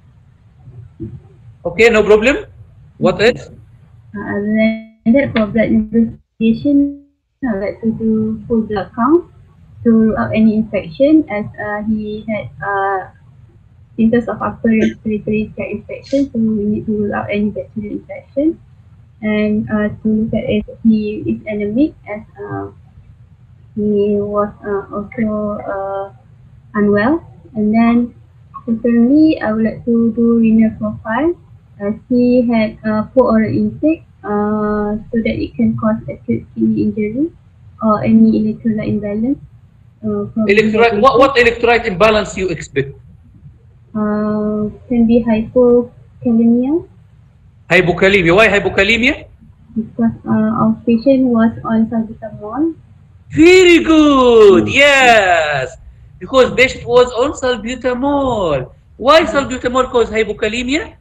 Okay, no problem. What else? Uh, other than that, for blood investigation, I would like to do full blood count to rule out any infection, as uh, he had uh, symptoms of upper respiratory tract infection, so we need to rule out any bacterial infection. And uh, to look at if he is anemic, as uh, he was uh, also uh, unwell. And then, certainly, I would like to do renal profile, as he had uh, poor oral intake, uh, so that it can cause acute kidney injury or any electrolyte imbalance. Uh, Electrolyte, what, what electrolyte imbalance you expect? Uh, can be hypokalemia. Hypokalemia. Why hypokalemia? Because uh, our patient was on salbutamol. Very good. Yes. Because patient was on salbutamol. Why salbutamol cause hypokalemia?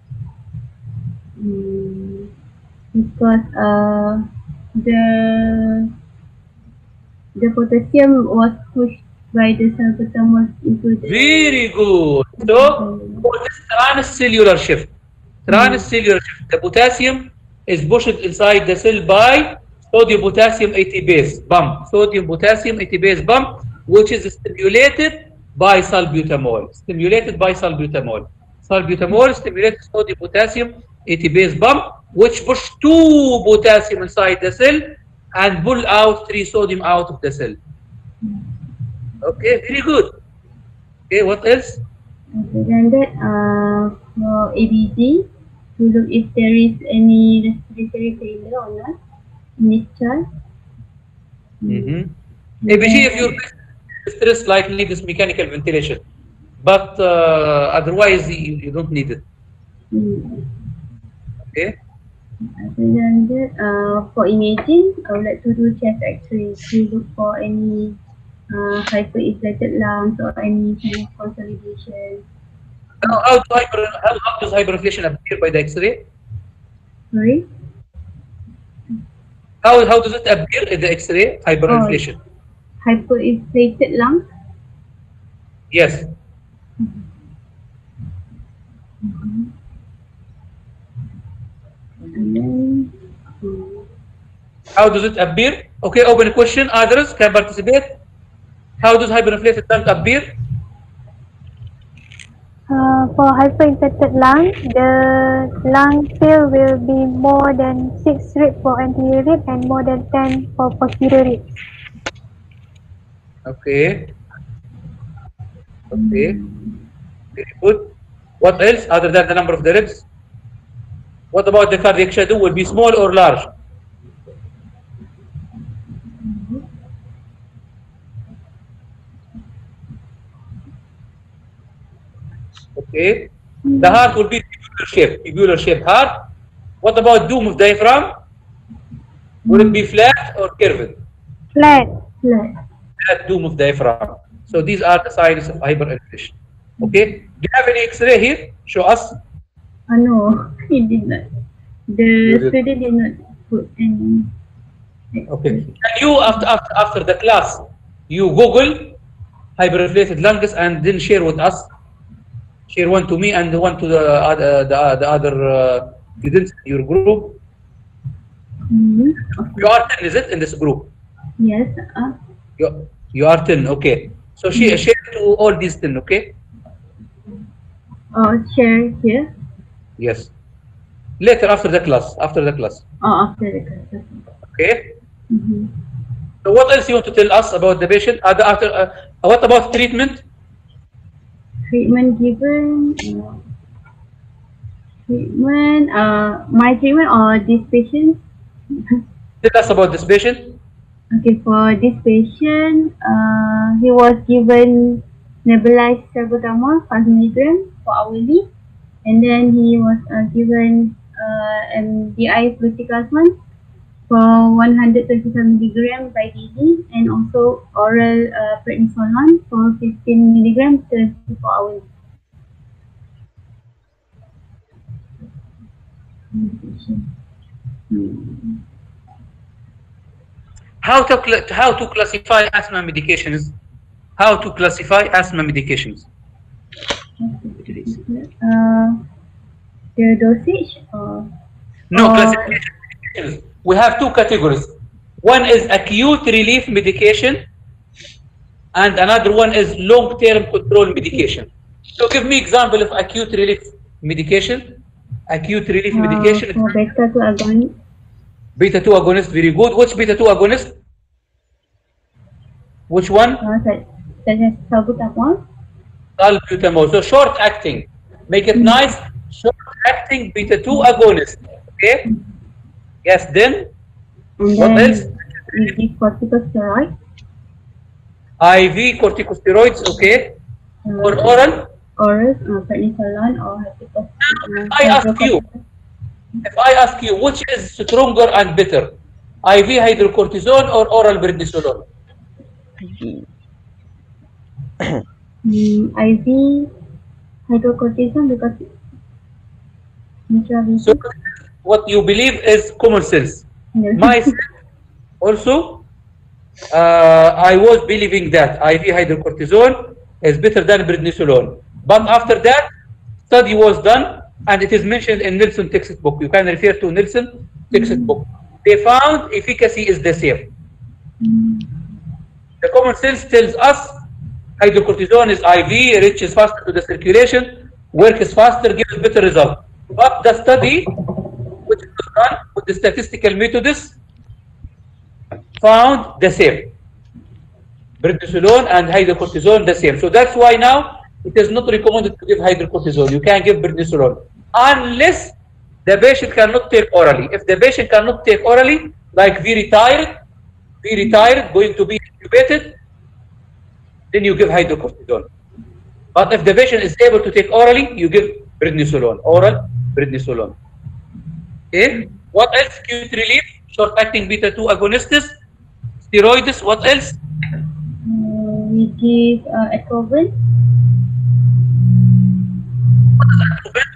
Mm, because uh, the the potassium was pushed by the salbutamol into the. Very good. So, for this transcellular shift, transcellular shift, the potassium is pushed inside the cell by sodium potassium A T base pump, sodium potassium A T base pump, which is stimulated by salbutamol. Stimulated by salbutamol. Salbutamol stimulates sodium potassium A T base pump, which push two potassium inside the cell and pull out three sodium out of the cell. Okay, very good. Okay, what else? Other than that, uh, for A B G, to look if there is any respiratory failure or not in this child. Mm-hmm. A B G, if you're stressed, likely needs mechanical ventilation, but uh, otherwise you, you don't need it. Mm. Okay. Other than that, uh, for imaging, I would like to do chest X-ray to look for any uh, hyperinflated lungs or any kind of consolidation. Now, how, do hyper, how, how does hyperinflation appear by the X-ray? Sorry? How, how does it appear in the X-ray? Hyperinflation. Oh, hyperinflated lungs? Yes. Mm-hmm. And then, um, how does it appear? Okay, open question. Others can participate. How does hyperinflated lung appear? Uh, for hyperinflated lung, the lung fill will be more than six rib for anterior rib and more than ten for posterior rib. Okay. Okay. Very good. What else other than the number of the ribs? What about the cardiac shadow? Will be small or large? Okay. The heart will be tubular shape, tubular shaped heart. What about dome of diaphragm? Will it be flat or curved? Flat. flat. Flat dome of diaphragm. So these are the signs of hyperinflation. Okay. Do you have any X-ray here? Show us. Oh no, he did not. The student did not put any. Okay. Can you after after after the class you Google hyperinflated lungs and then share with us? Share one to me and one to the other the, the other uh, students in your group. Mm-hmm. You are ten, is it, in this group? Yes. Uh, You you are ten. Okay. So she yes. share to all these ten. Okay. Oh, share here. Yes. Later after the class. After the class. Oh, after the class. Okay. Mm-hmm. So what else you want to tell us about the patient? Other after uh, what about treatment? Treatment given. Uh, treatment. Uh, my treatment or this patient? Tell us about this patient. Okay, for this patient, uh, he was given nebulized salbutamol five milligrams for hourly, and then he was uh, given uh, M D I fluticasone for one hundred twenty-five milligrams by D D, and also oral uh, prednisolone for fifteen milligrams twenty-four hours. Hmm. How to how to classify asthma medications? How to classify asthma medications? Uh, the dosage or No, or classification medications. We have two categories. One is acute relief medication, and another one is long-term control medication. So, give me example of acute relief medication. Acute relief uh, medication. for beta two agonist. Beta two agonist, very good. Which beta two agonist? Which one? Uh, such, such as salbutamol. Salbutamol. So short acting. Make it Mm. nice. Short acting beta two agonist. Okay. Yes. Then And what then else? we give corticosteroid. I V corticosteroids. Okay. Uh, Or oral. Oral, uh, prednisolone or hydrocortisone. I ask you. If I ask you which is stronger and better, I V hydrocortisone or oral prednisolone? mm, I V hydrocortisone because intravenous. So what you believe is common sense. Yes. Myself also, uh, I was believing that I V hydrocortisone is better than prednisolone. But after that, study was done and it is mentioned in Nielsen textbook. You can refer to Nielsen textbook. they found efficacy is the same. The common sense tells us hydrocortisone is I V, reaches faster to the circulation, works faster, gives better result. But the study, which was done with the statistical methods, found the same. Prednisolone and hydrocortisone the same. So that's why now it is not recommended to give hydrocortisone. You can give prednisolone unless the patient cannot take orally. If the patient cannot take orally, like very tired, very tired, going to be intubated, then you give hydrocortisone. But if the patient is able to take orally, you give prednisolone, oral prednisolone. Okay. What else? Acute relief, short-acting beta two agonists, steroids. What else? Uh, we give uh, atropine. What is atropine?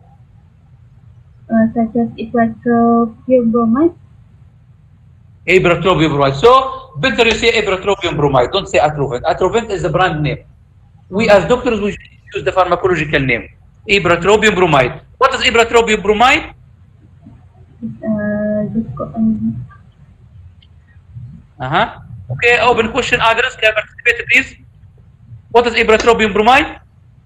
Uh, such as ipratropium bromide. Ipratropium bromide. So better you say ipratropium bromide. Don't say atropine. Atropine is the brand name. We as doctors we should use the pharmacological name. Ipratropium bromide. What is ipratropium bromide? Uh, um, Uh huh. Okay. Open question. Others can participate, please. What is ipratropium bromide?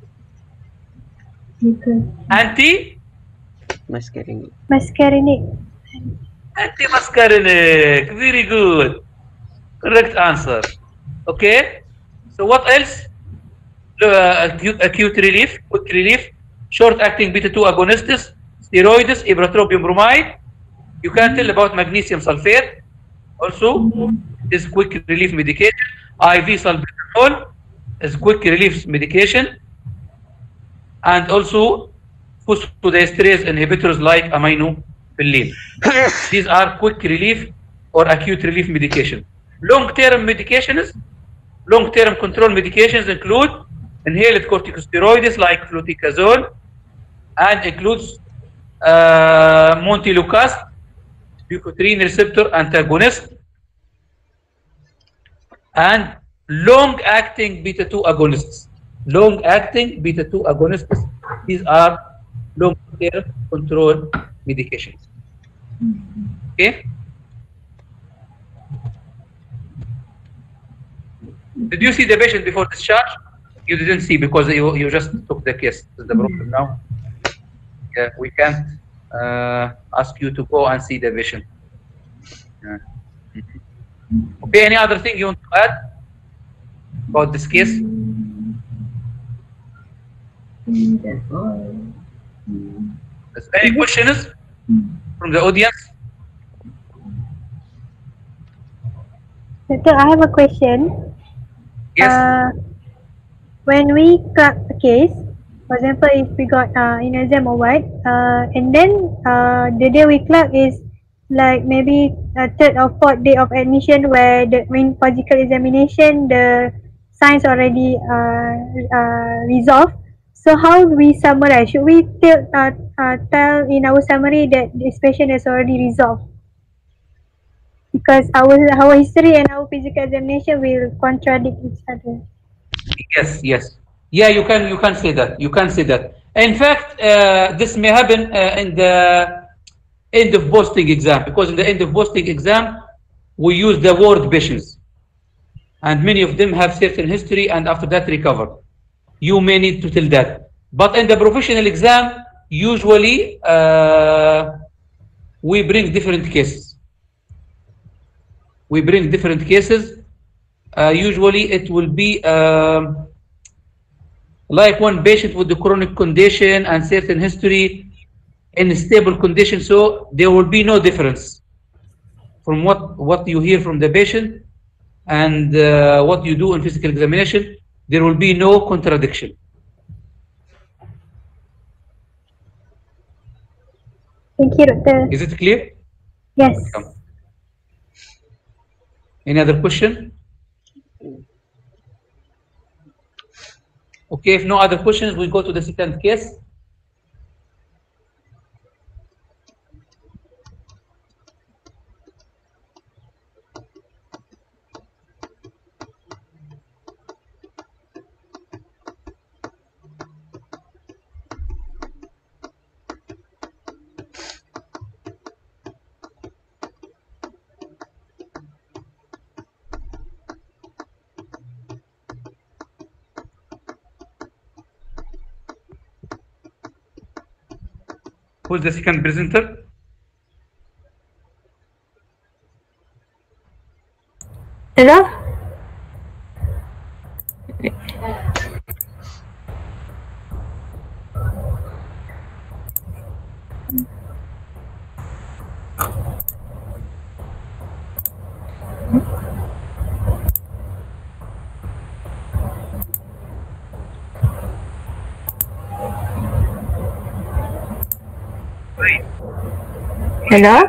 Anti. Muscarinic. Muscarinic. Anti-muscarinic. Very good. Correct answer. Okay. So what else? Uh, acute, acute relief, quick relief, short-acting beta two agonists, steroids, ipratropium bromide. You can tell about magnesium sulfate. Also, is quick relief medication. I V salbutamol is quick relief medication. And also, phosphodiesterase inhibitors like aminophylline. These are quick relief or acute relief medication. Long-term medications, long-term control medications include inhaled corticosteroids like fluticasone and includes uh, montelukast, leukotriene receptor antagonist, and long-acting beta two agonists. Long-acting beta two agonists. These are long-term control medications. Okay. Did you see the patient before discharge? You didn't see because you, you just took the case. This is the problem now. Yeah, we can't uh, ask you to go and see the patient. Yeah. Okay, any other thing you want to add about this case? that's all. Any questions from the audience? Doctor, I have a question. Yes. Uh, when we clerk a case, for example, if we got uh, in exam or what, uh, and then uh, the day we clerk is like maybe a third or fourth day of admission where the main physical examination, the science already uh, uh, resolved. So how do we summarize? Should we tell, uh, uh, tell in our summary that this patient is already resolved? Because our our history and our physical examination will contradict each other. Yes, yes. Yeah, you can you can say that. You can say that. In fact, uh, this may happen uh, in the end of posting exam, because in the end of posting exam, we use the word patients. And many of them have certain history and after that recover. You may need to tell that. But in the professional exam, usually uh, we bring different cases. We bring different cases. Uh, usually it will be um, like one patient with the chronic condition and certain history in a stable condition, so there will be no difference from what, what you hear from the patient and uh, what you do in physical examination. There will be no contradiction. Thank you, Doctor. Is it clear? Yes. Welcome. Any other question? Okay, if no other questions, we go to the second case. Who's the second presenter? Hello? Hello?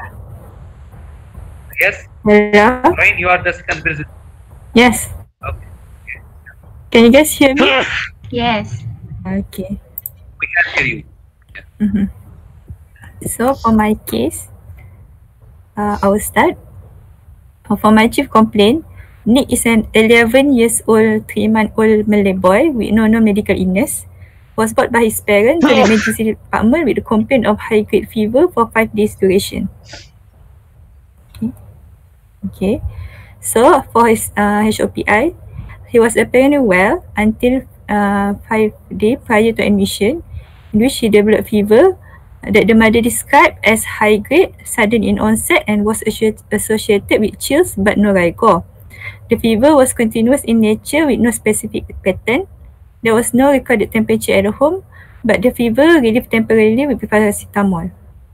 Yes. Hello? Rain, you are the second presenter. Yes. Okay. Can you guys hear me? Yes. Okay. We can hear you. Mm-hmm. So for my case, uh, I will start. Uh, for my chief complaint, Nick is an eleven years old, three month old Malay boy with no known medical illness. Was brought by his parents to the emergency department with a complaint of high grade fever for five days duration. Okay. Okay. So for his uh, H O P I, he was apparently well until uh, five days prior to admission, in which he developed fever that the mother described as high grade, sudden in onset, and was associ- associated with chills but no rigor. The fever was continuous in nature with no specific pattern. There was no recorded temperature at home, but the fever relieved temporarily with paracetamol.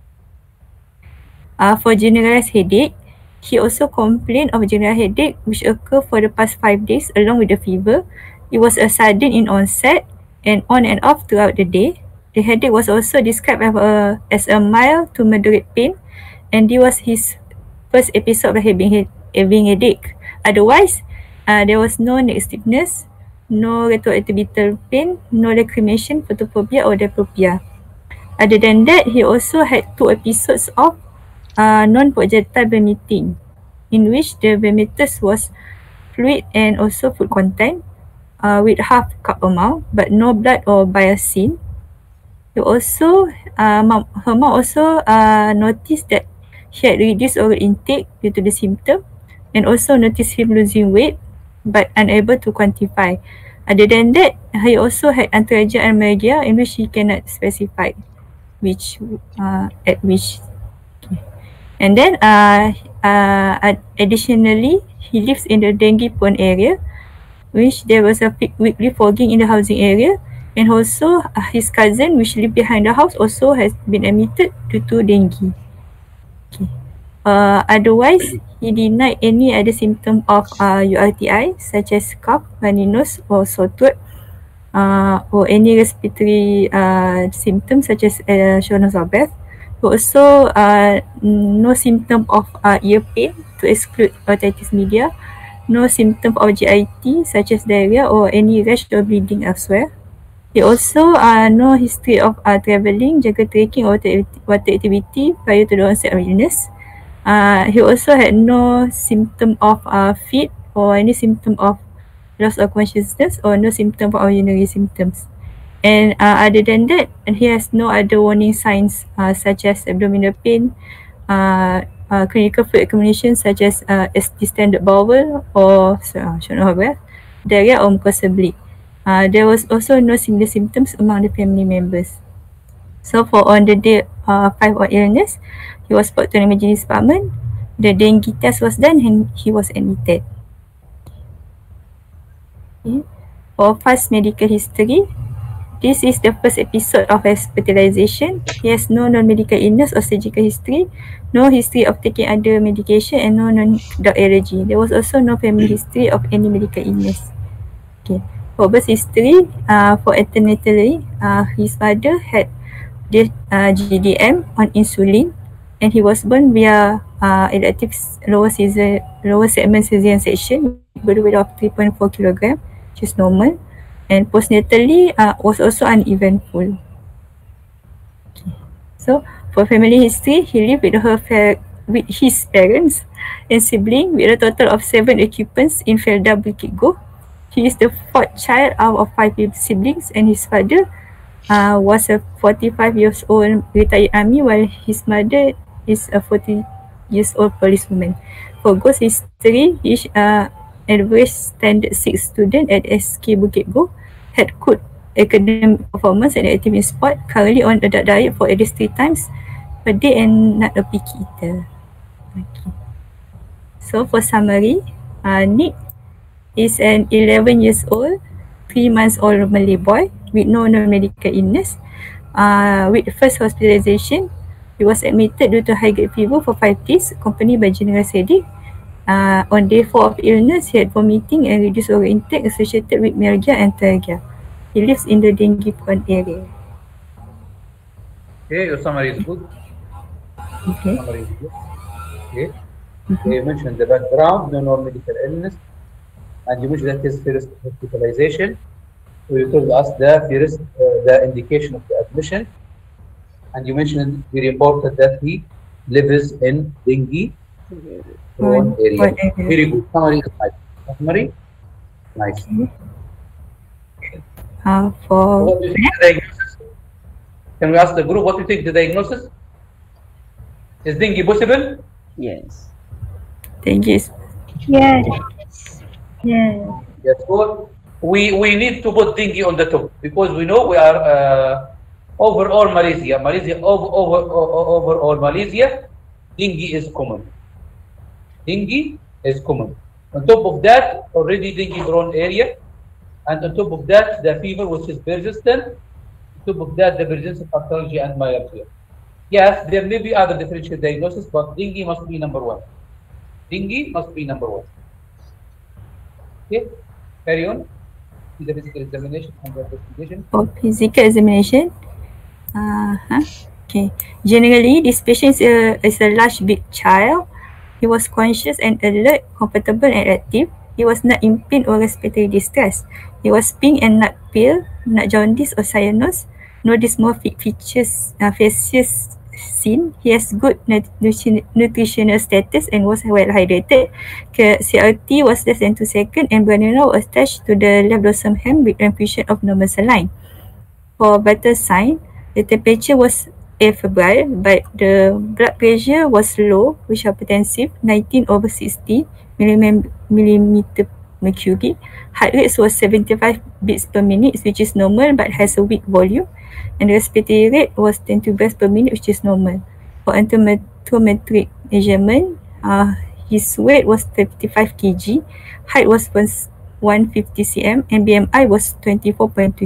Uh, for generalized headache, he also complained of general headache which occurred for the past five days along with the fever. It was a sudden in onset and on and off throughout the day. The headache was also described as a, as a mild to moderate pain, and this was his first episode of having, head, having headache. Otherwise, uh, there was no neck stiffness, no retroorbital pain, no lacrimation, photophobia or diplopia. Other than that, he also had two episodes of uh, non-projectile vomiting, in which the vomitus was fluid and also food content uh, with half cup amount, but no blood or bile seen. He also, uh, mom, her mom also uh, noticed that he had reduced oral intake due to the symptom, and also noticed him losing weight, but unable to quantify. Other than that, he also had antalgia and myalgia, in which he cannot specify which uh, at which. Okay. And then, uh, uh, additionally, he lives in the dengue prone area, which there was a weekly fogging in the housing area, and also uh, his cousin, which lived behind the house, also has been admitted due to dengue. Okay. Uh, otherwise, he denied any other symptom of uh, U R T I, such as cough, runny nose, or sore throat, uh, or any respiratory uh, symptoms such as uh, shortness of breath. Also, uh, no symptom of uh, ear pain to exclude otitis media, no symptom of G I T such as diarrhea or any rash or bleeding elsewhere. He also uh, no history of uh, travelling, jungle trekking or water activity prior to the onset of illness. Uh, he also had no symptom of uh, fit or any symptom of loss of consciousness or no symptom of urinary symptoms. And uh, other than that, he has no other warning signs uh, such as abdominal pain, uh, uh, clinical fluid accumulation such as uh, distended bowel or uh, shortness of breath, diarrhea or mucosal bleed. Uh, there was also no similar symptoms among the family members. So for on the day uh, five of illness, he was brought to the emergency department. The dengue test was done and he was admitted. Okay. For fast medical history, this is the first episode of hospitalization. He has no non-medical illness or surgical history, no history of taking other medication, and no non-drug allergy. There was also no family history of any medical illness. Okay. For birth history, uh, for antenatally, uh, his mother had the uh, G D M on insulin, and he was born via uh, elective lower caesar, lower segment cesarean section with body weight of three point four kilograms, which is normal. And postnatally uh, was also uneventful. Okay. So for family history, he lived with her with his parents and sibling with a total of seven occupants in Felda Bukit Go. He is the fourth child out of five siblings, and his father uh, was a forty-five years old retired army, while his mother is a forty years old policewoman. For ghost history, he is uh, average standard six student at S K Bukit Go, had good academic performance and active in sport, currently on adult diet for at least three times, per day and not a picky eater. Okay. So for summary, uh, Nick is an eleven years old, three months old Malay boy with no non-medical illness. Uh, with first hospitalization, he was admitted due to high-grade fever for five days, accompanied by generalized headache. Uh, on day four of illness, he had vomiting and reduced oral intake associated with myalgia and pterygia. He lives in the dengue-prone area. Okay, your summary is good. Okay. Summary is good. Okay. So you mentioned the background, no non-medical illness, and you mentioned that his first hospitalization. So you told us the first, uh, the indication of the admission, and you mentioned very important that he lives in dengue prone area. Very good. Summary is nice. Summary, nice. Uh, for What do you think the diagnosis? Can we ask the group what do you think the diagnosis? Is dengue possible? Yes. dengue is Yes. Yes. Yes. So we we need to put dengue on the top because we know we are uh, overall Malaysia. Malaysia over over overall Malaysia, dengue is common. Dengue is common. On top of that, already dengue prone area, and on top of that, the fever which is persistent. On top of that, the presence of pathology and myalgia. Yes, there may be other differential diagnosis, but dengue must be number one. Dengue must be number one. Okay, carry on. The physical examination and the investigation. for physical examination. Uh huh. Okay. Generally, this patient is a, is a large big child. He was conscious and alert, comfortable and active. He was not in pain or respiratory distress. He was pink and not pale, not jaundice or cyanose. No dysmorphic features, uh, faces seen. He has good nutri nutritional status and was well hydrated. C R T was less than two seconds and granula was attached to the left dorsal hem with infusion of normal saline. For vital sign, the temperature was febrile, but the blood pressure was low, which hypertensive, nineteen over sixty millimeter mercury. Heart rate was seventy-five beats per minute, which is normal but has a weak volume, and the respiratory rate was twenty breaths per minute, which is normal. For anthropometric measurement, uh, his weight was fifty-five kilograms, height was one hundred fifty centimeters, and B M I was twenty-four point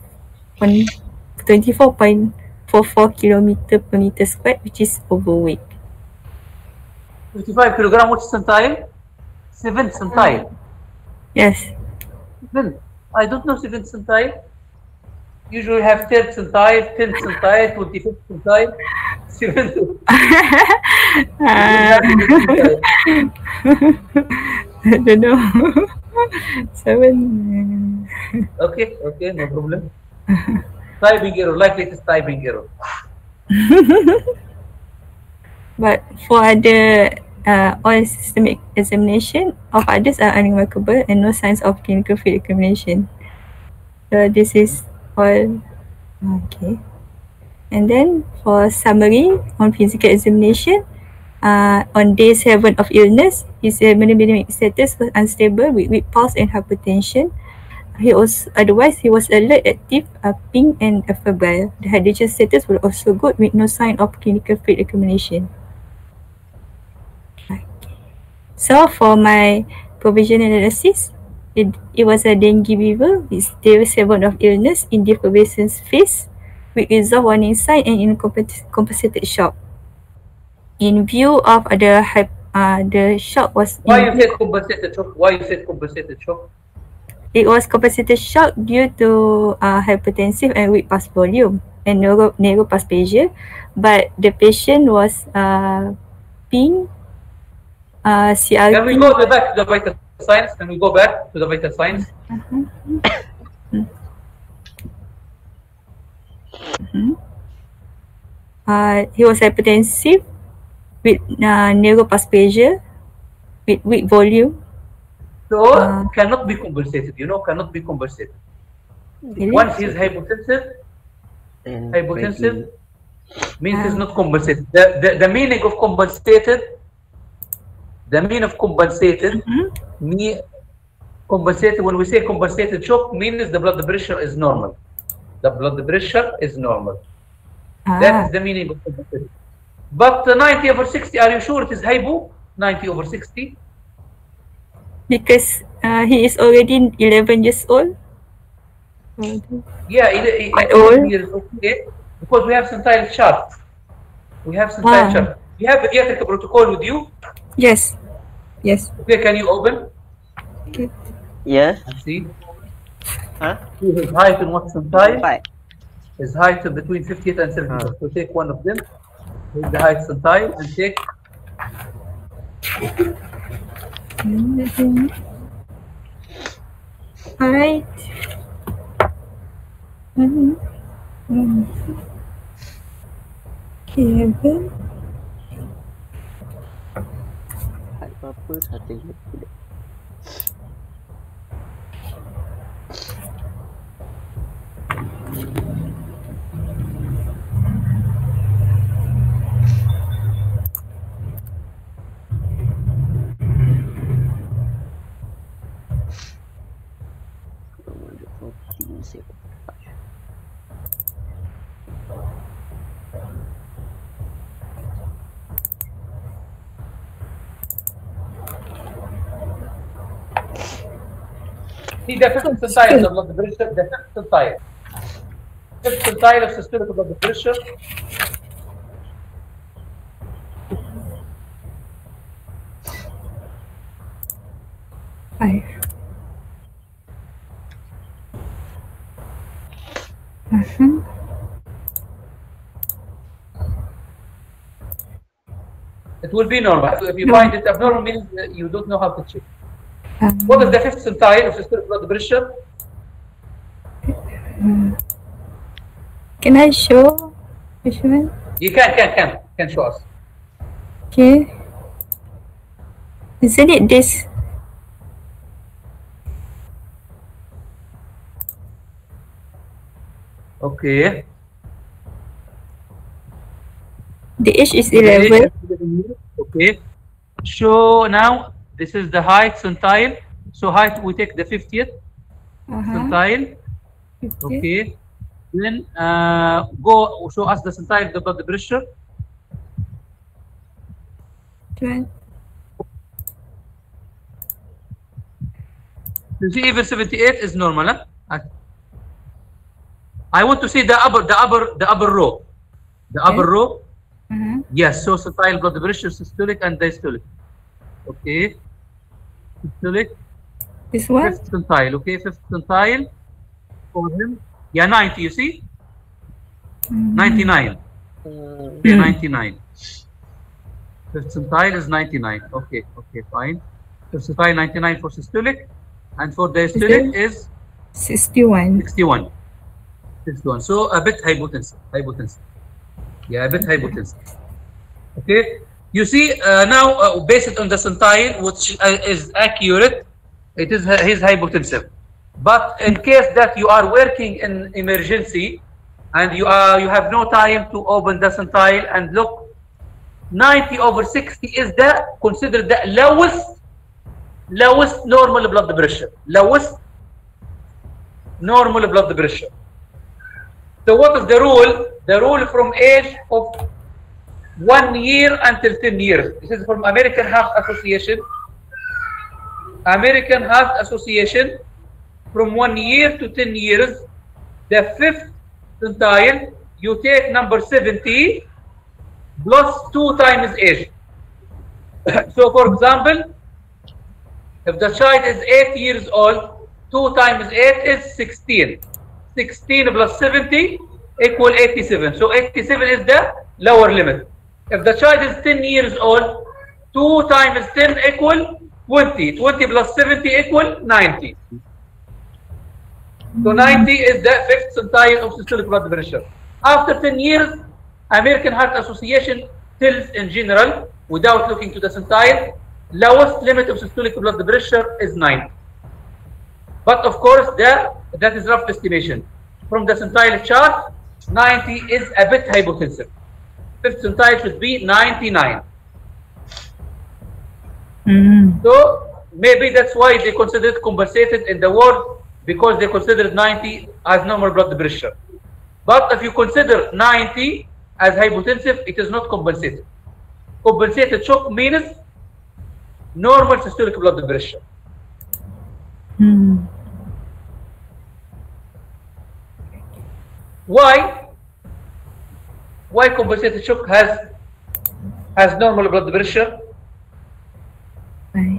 four four kilometer per meter squared, which is overweight. fifty-five kilogram, which centile? Seventh centile. Yes. Seventh. I don't know seventh centile. Usually have third centile, tenth centile, twenty-fifth centile, seventh. uh, I don't know. Seven. Okay, okay, no problem. Typing error, like it is typing error. But for other uh, all systemic examination of others are unremarkable and no signs of clinical field examination. So this is all. Okay. And then for summary on physical examination, uh, on day seven of illness, his hemodynamic status was unstable with weak pulse and hypertension. He also, otherwise, he was alert, active, uh, pink, and uh, febrile. The hydration status was also good with no sign of clinical field accumulation. Okay. So for my provision analysis, it, it was a dengue fever with day seven of illness in the effervescence phase with resolved warning sign and incompensated shock. In view of the uh, the shock was. Why you said compensated shock? Why you said compensated shock? It was compensated shock due to uh, hypertensive and weak pulse volume and neuro neuroplaspasia, but the patient was uh, pink, uh, C R T. Can we go back to the vital signs? Can we go back to the vital signs? Uh-huh. Mm-hmm. uh, he was hypertensive with uh, neuroplaspasia with weak volume. So Uh, cannot be compensated, you know, cannot be compensated. Really? Once he's hypotensive, And hypotensive means it's not compensated. The, the the meaning of compensated, the meaning of compensated, Mhm. me compensated. When we say compensated shock, means the blood pressure is normal. The blood pressure is normal. Ah. That is the meaning of compensated. But uh, ninety over sixty, are you sure it is hypo? ninety over sixty? Because uh, he is already eleven years old. Yeah, it, it, Quite it old. years, okay. Because we have centile chart. We have centile Ah. chart. You have the pediatric protocol with you? Yes. Yes. Okay, can you open? Okay. Yes. Let's see. Huh? See his height and what centile? Five. His height is between fiftieth and seventieth. So take one of them. Take the height centile and take. Height. Mm-hmm. Mm. Kevin. Height berapa satu je? See the fifth centile of the blood pressure, the fifth centile. Fifth centile of systolic blood pressure. Five. Mm-hmm. It will be normal. So if you No. find it abnormal, means that you don't know how to check. Um, What is the fifth centile of systolic blood pressure? Can I show? Which one? You can, can, can, can show us. Okay. Isn't it this? Okay. The age is eleven. Okay. So now this is the height centile. So height we take the fiftieth Uh-huh. centile. Okay. Then uh, go show us the centile of the blood pressure. Twenty. You see, even seventy-eight is normal. Huh? I want to see the upper, the upper, the upper row. The upper row. Uh-huh. Yes. So centile blood pressure, systolic and diastolic. Okay. Systolic. This one? Fifth centile. Okay. Fifth centile for him. Yeah, ninety. You see. Mm. ninety-nine. Uh, Okay, ninety-nine. Fifth centile is ninety-nine. Okay. Okay. Fine. Fifth centile ninety-nine for systolic, and for diastolic is Sixty-one. sixty-one. sixty-one. So a bit hypotensive. Hypotensive. Yeah, a bit hypotensive. Okay. You see uh, now, uh, based on the centile, which uh, is accurate, it is his hypotensive. But in case that you are working in emergency and you are you have no time to open the centile and look, ninety over sixty is the considered the lowest lowest normal blood pressure. Lowest normal blood pressure. So what is the rule? The rule from age of one year until ten years. This is from American Heart Association. American Heart Association, from one year to ten years, the fifth centile, you take number seventy plus two times age. So for example, if the child is eight years old, two times eight is sixteen. sixteen plus seventy equal eighty-seven. So eighty-seven is the lower limit. If the child is ten years old, two times ten equal twenty. twenty plus seventy equal ninety. So ninety is the fifth centile of systolic blood pressure. After ten years, American Heart Association tells in general, without looking to the centile, lowest limit of systolic blood pressure is ninety. But of course, that, that is rough estimation. From the centile chart, ninety is a bit hypotensive. Fifth centile should be ninety-nine. Mm. So maybe that's why they consider it compensated in the world, because they consider ninety as normal blood pressure. But if you consider ninety as hypotensive, it is not compensated. Compensated shock means normal systolic blood pressure. Hmm. Why? Why compensated shock has has normal blood pressure? Right.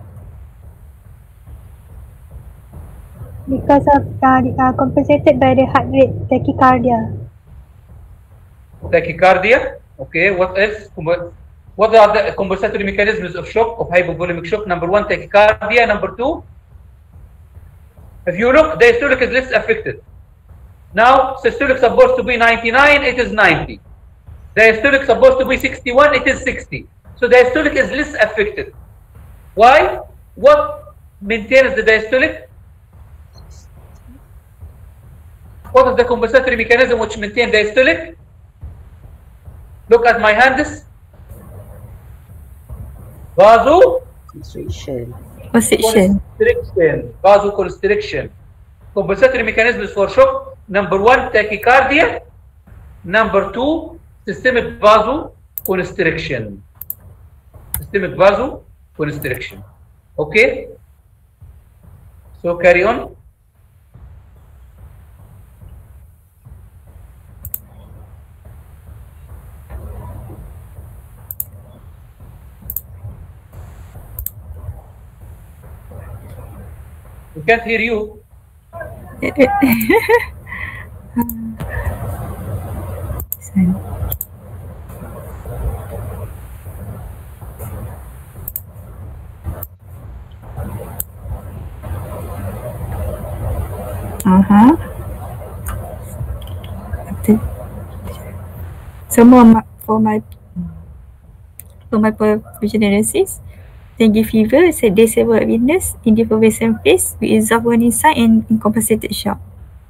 Because of uh, the, uh, compensated by the heart rate, tachycardia. Tachycardia. Okay, what else? What are the compensatory mechanisms of shock, of hypovolemic shock? Number one, tachycardia. Number two, if you look, diastolic is less affected. Now, systolic supposed to be ninety-nine, it is ninety. Diastolic supposed to be sixty-one, it is sixty. So diastolic is less affected. Why? What maintains the diastolic? What is the compensatory mechanism which maintains diastolic? Look at my hands. Vaso Constriction. Constriction. constriction. Vasoconstriction. Compensatory mechanisms for shock. Number one, tachycardia. Number two, systemic vasoconstriction. Systemic vasoconstriction. Okay? So carry on. We can't hear you. Uh-huh. So more my, for my for my provision analysis, dengue fever is a disable witness in the effervescent phase with exhaust warning sign and incompensated shock.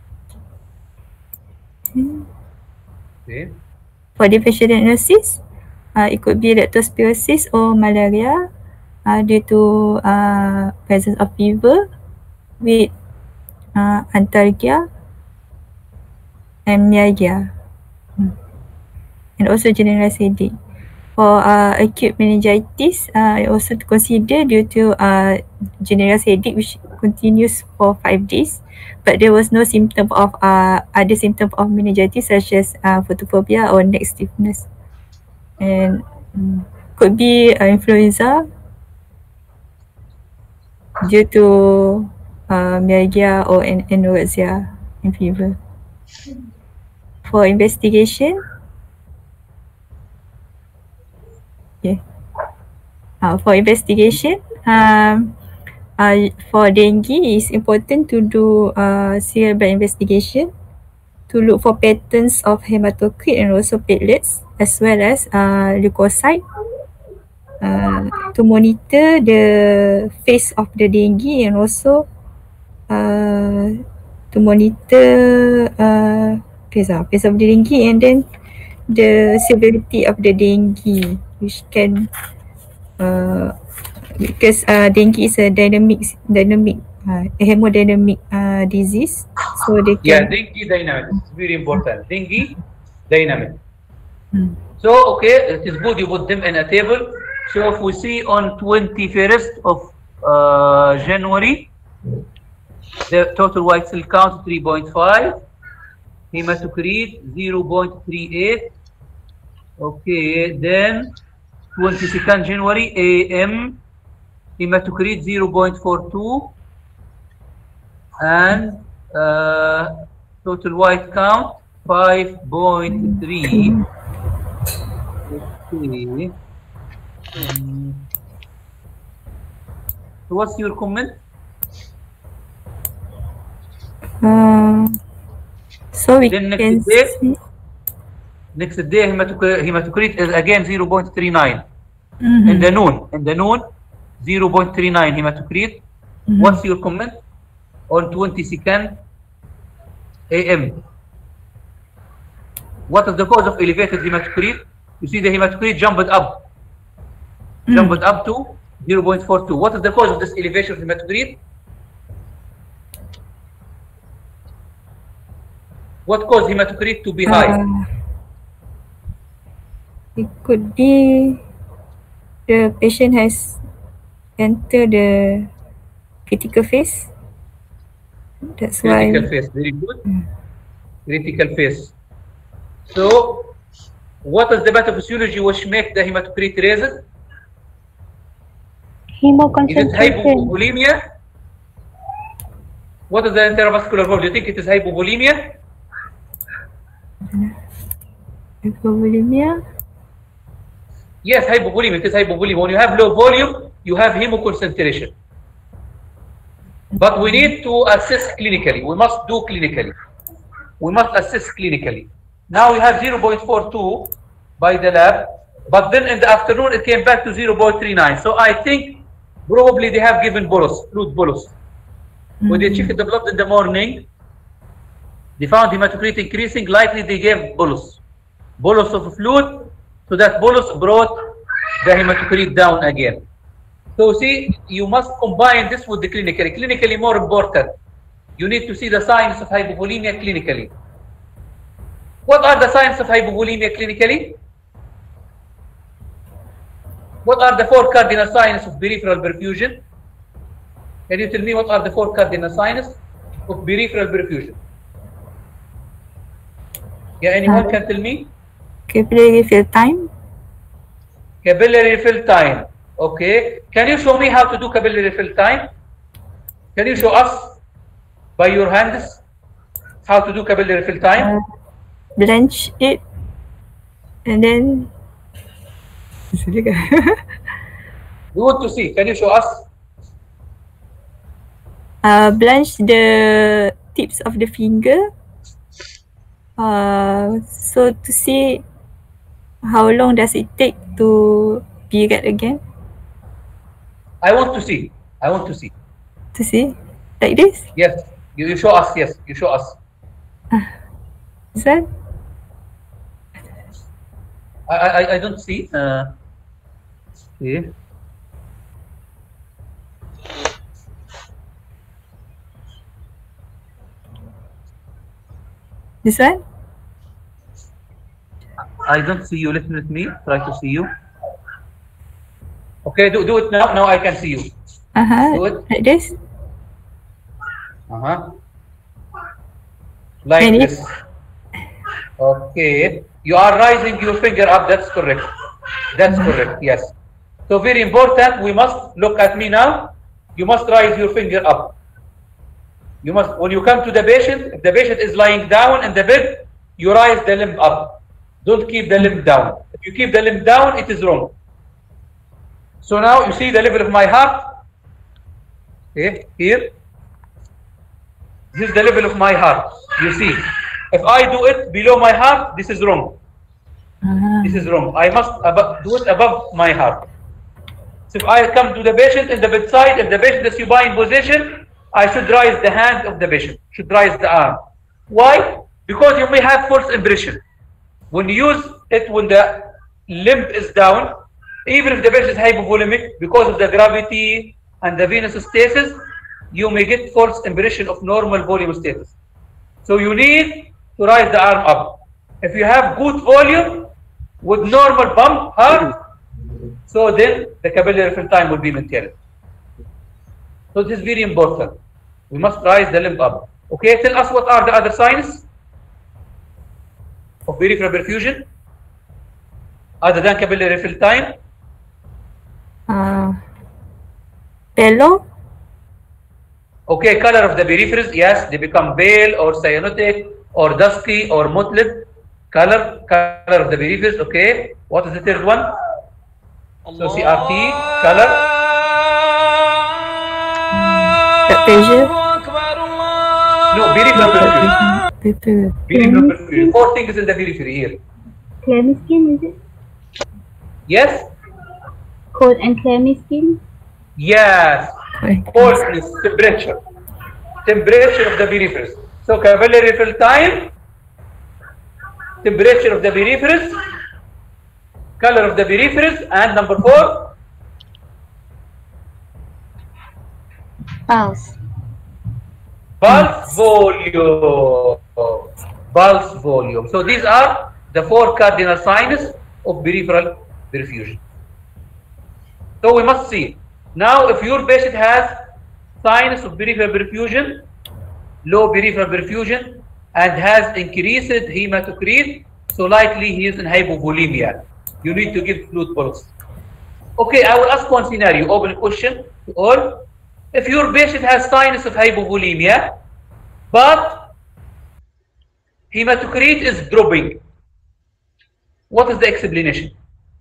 Hmm. Okay. For differential diagnosis, uh, it could be leptospirosis or malaria uh, due to uh, presence of fever with uh, antalgia and myalgia, hmm. and also generalized headache. For uh, acute meningitis, uh, also to consider due to uh, generalized headache which continues for five days, but there was no symptom of uh, other symptom of meningitis such as uh, photophobia or neck stiffness, and um, could be uh, influenza due to uh, myalgia or an anorexia and fever. For investigation, okay. Uh, for investigation, um, uh, for dengue, it's important to do uh, serial blood investigation to look for patterns of hematocrit and also platelets, as well as uh, leukocyte, uh, to monitor the phase of the dengue and also uh, to monitor uh, phase, uh, phase of the dengue, and then the severity of the dengue, which can uh, because uh, dengue is a dynamic dynamic uh, hemodynamic uh, disease, so they Yeah, can dengue dynamic. It's very important. Dengue dynamic. Hmm. So, okay, it is good you put them in a table. So, if we see on twenty-first of uh, January, the total white cell count three point five, hematocrit zero point three eight. Okay, then twenty-second January, A M, hematocrit zero point four two, and uh, total white count five point three. Okay. Um, so what's your comment? uh, so we Then next can day, see. next day hematocrit, hematocrit is again zero point three nine. Mhm. In the noon, in the noon, zero point three nine hematocrit. Mhm. What's your comment on twenty-second A M? What is the cause of elevated hematocrit? You see the hematocrit jumped up, Mm. jumped up to zero point four two. What is the cause of this elevation of hematocrit? What caused hematocrit to be high? Uh, It could be the patient has entered the critical phase. That's why. Critical phase, very good. Critical phase. So, what is the pathophysiology which make the hematocrit raised? Is it Hemoconcentration. hypovolemia? What is the intravascular volume? Do you think it is hypovolemia? Hypovolemia. Yes, hypovolemia. It is hypovolemia. When you have low volume, you have hemoconcentration. But we need to assess clinically. We must do clinically. We must assess clinically. Now we have zero point four two by the lab, but then in the afternoon it came back to zero point three nine. So I think probably they have given bolus, fluid bolus. Mm-hmm. When they checked the blood in the morning, they found hematocrit increasing. Likely they gave bolus, bolus of fluid. So that bolus brought the hematocrit down again. So see, you must combine this with the clinically. Clinically more important. You need to see the signs of hypovolemia clinically. What are the signs of hypovolemia clinically? What are the four cardinal signs of peripheral perfusion? Can you tell me what are the four cardinal signs of peripheral perfusion? Yeah, anyone uh, can tell me? Capillary refill time. Capillary refill time. Okay. Can you show me how to do capillary refill time? Can you show us by your hands how to do capillary refill time? Uh, blanch it and then we want to see. Can you show us? Uh, blanch the tips of the finger. Uh, so to see how long does it take to period again? I want to see. I want to see. To see? Like this? Yes. You, you show us. Yes. You show us. Uh, is that? I, I, I don't see. Uh, okay. This one? I don't see you. Listen with me. Try to see you. Okay, do, do it now. Now I can see you. Uh-huh. Do it. Like this? Uh-huh. Like and this. It? Okay. You are rising your finger up. That's correct. That's correct. Yes. So very important. We must look at me now. You must rise your finger up. You must, when you come to the patient, if the patient is lying down in the bed, you rise the limb up. Don't keep the limb down. If you keep the limb down, it is wrong. So now you see the level of my heart. Okay, here. This is the level of my heart. You see. If I do it below my heart, this is wrong. Uh-huh. This is wrong. I must above, do it above my heart. So if I come to the patient in the bedside, if the patient is supine position, I should raise the hand of the patient, should raise the arm. Why? Because you may have false impression. When you use it when the limb is down, even if the patient is hypovolemic, because of the gravity and the venous stasis, you may get false impression of normal volume status. So you need to raise the arm up. If you have good volume with normal pump heart, so then the capillary refill time will be maintained. So this is very important. We must rise the limb up. Okay, tell us what are the other signs of peripheral perfusion other than capillary refill time? Uh, pale. Okay, color of the peripheries, yes, they become pale or cyanotic or dusky or mottled. Color, color of the peripheries, okay. What is the third one? So C R T, color. Blood pressure. No, peripheral perfusion. Peripheral perfusion. Four things in the periphery here. Clammy skin, is it? Yes? Cold and clammy skin? Yes. Coldness, temperature. Temperature of the peripheries. So capillary refill time, temperature of the peripheries, color of the peripheries, and number four, pulse. Pulse volume. Pulse volume. So these are the four cardinal signs of peripheral perfusion. So we must see. Now, if your patient has signs of peripheral perfusion, low peripheral perfusion, and has increased hematocrit, so likely he is in hypovolemia. You need to give fluid bolus. Okay, I will ask one scenario, open question to all. If your patient has signs of hypovolemia, but hematocrit is dropping, what is the explanation?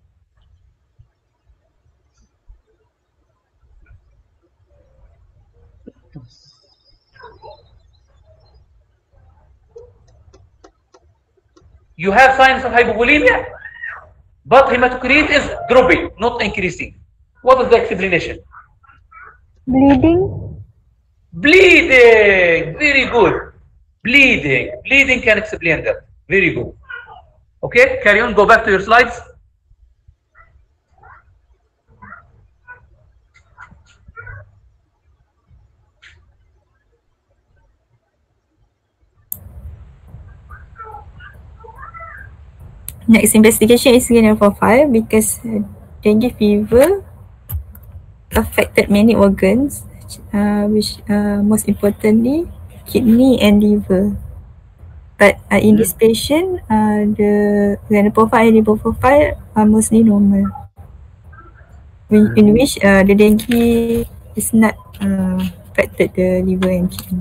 You have signs of hypovolemia, but hematocrit is dropping, not increasing. What is the explanation? Bleeding. Bleeding. Very good. Bleeding. Bleeding can explain that. Very good. Okay, carry on. Go back to your slides. Next investigation is renal profile because uh, dengue fever affected many organs, uh, which uh, most importantly kidney and liver. But uh, in this patient, uh, the renal profile and liver profile are mostly normal. In, in which uh, the dengue is not uh, affected the liver and kidney.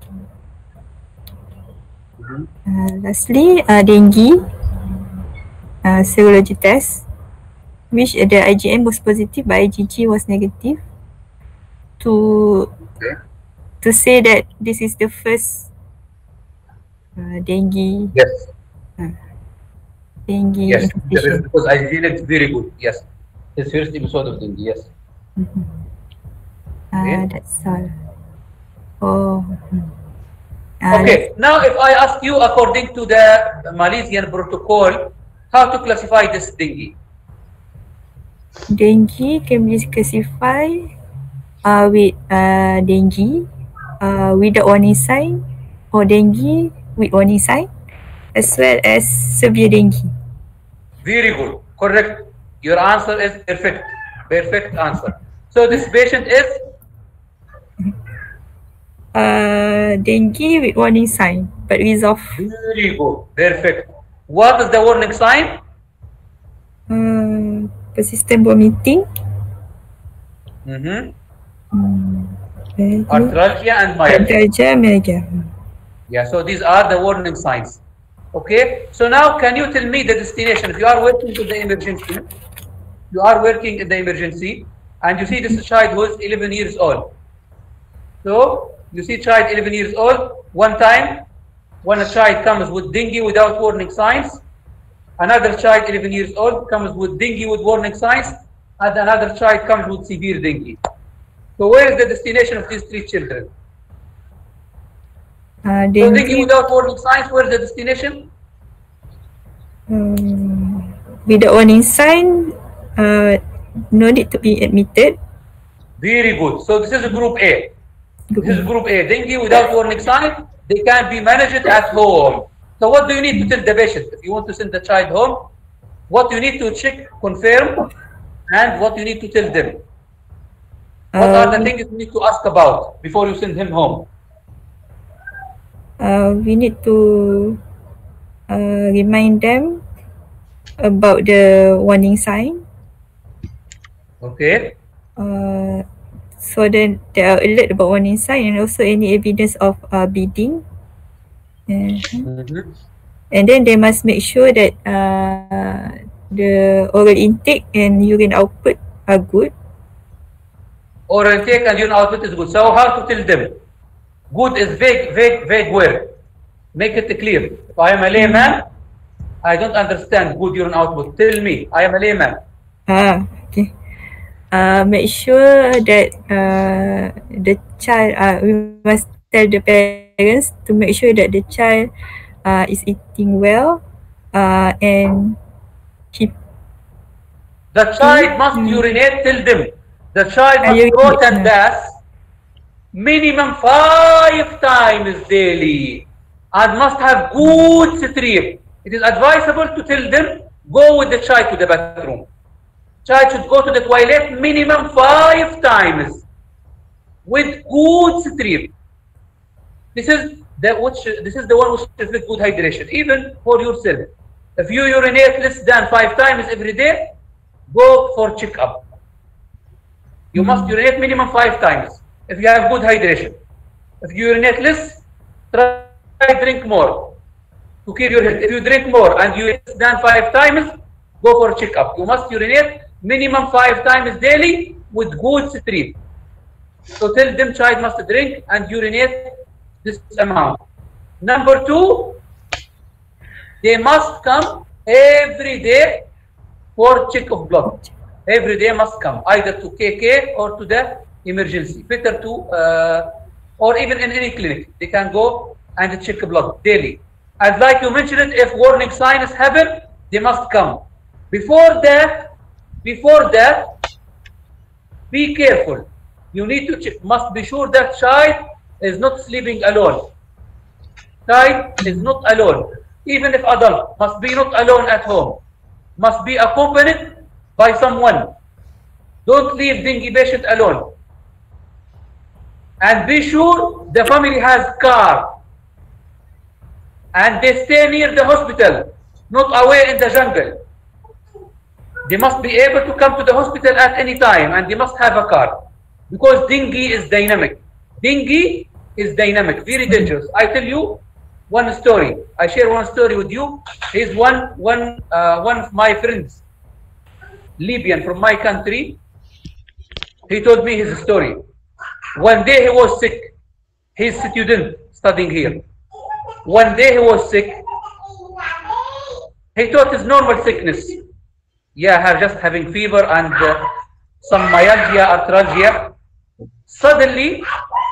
Uh, lastly, uh, dengue. Uh, serology test, which uh, the I G M was positive but I G G was negative, to Okay. to say that this is the first uh, dengue. Yes. Uh, dengue Yes. infection. Because I G N is very good. Yes. His first episode of dengue. Yes. Mm-hmm. Uh, Okay. That's all. Oh. Uh, Okay. Now, if I ask you, according to the Malaysian protocol, how to classify this dengue? Dengue can be classified uh, with uh, dengue uh, without warning sign or dengue with warning sign, as well as severe dengue. Very good. Correct. Your answer is perfect. Perfect answer. So this patient is Uh, dengue with warning sign, but resolve. very good. Perfect. What is the warning sign? Uh, persistent vomiting. Mm-hmm. Mm, Arthralgia and myalgia. Arthralgia, myalgia. Yeah, so these are the warning signs. Okay, so now can you tell me the destination? If you are working in the emergency, you are working in the emergency, and you see this child who is eleven years old. So you see child eleven years old. One time, when a child comes with dengue without warning signs, another child eleven years old comes with dengue with warning signs, and another child comes with severe dengue. So where is the destination of these three children? Uh, So dengue, dengue without warning signs, where is the destination? um, without warning sign, uh, no need to be admitted. Very good. So this is a group A. Group This is A. group A. Dengue without warning sign, they can be managed at home. So what do you need to tell the patient? If you want to send the child home, what you need to check, confirm, and what you need to tell them? What are the Um, things you need to ask about before you send him home? Uh, we need to uh, remind them about the warning sign. Okay. Uh, so then they are alert about warning sign and also any evidence of uh, bleeding. Uh, Mm-hmm. and then they must make sure that uh, the oral intake and urine output are good. Oral intake and urine output is good. So how to tell them? Good is vague, vague, vague word. Make it clear. If I am a layman, I don't understand good urine output. Tell me, I am a layman. Ah, okay. Uh, make sure that uh, the child, uh, we must tell the parents to make sure that the child uh, is eating well uh, and keep. The child must urinate, tell them. The child Ah, must urinate, go and yeah. bath minimum five times daily and must have good sleep. It is advisable to tell them go with the child to the bathroom. Child should go to the toilet minimum five times with good stream. This is the which this is the one which is with good hydration, even for yourself. If you urinate less than five times every day, go for checkup. You must urinate minimum five times if you have good hydration. If you urinate less, try drink more to keep your health. If you drink more and you urinate less than five times, go for checkup. You must urinate minimum five times daily with good stream. So tell them child must drink and urinate this amount. Number two, they must come every day for check of blood. Every day must come either to K K or to the emergency. Better to, uh, or even in any clinic, they can go and check blood daily. And like you mentioned, if warning signs happen, they must come. Before that, before that, be careful. You need to check, must be sure that child is not sleeping alone. Child is not alone. Even if adult, must be not alone at home. Must be accompanied by someone. Don't leave dengue patient alone. And be sure the family has car. And they stay near the hospital, not away in the jungle. They must be able to come to the hospital at any time, and they must have a car. Because dengue is dynamic. Dengue is dynamic, very dangerous. I tell you one story. I share one story with you. He's one, one, uh, one of my friends, Libyan from my country. He told me his story. One day he was sick. He's a student studying here. One day he was sick. He thought it's normal sickness. Yeah, have just having fever and uh, some myalgia, arthralgia. Suddenly,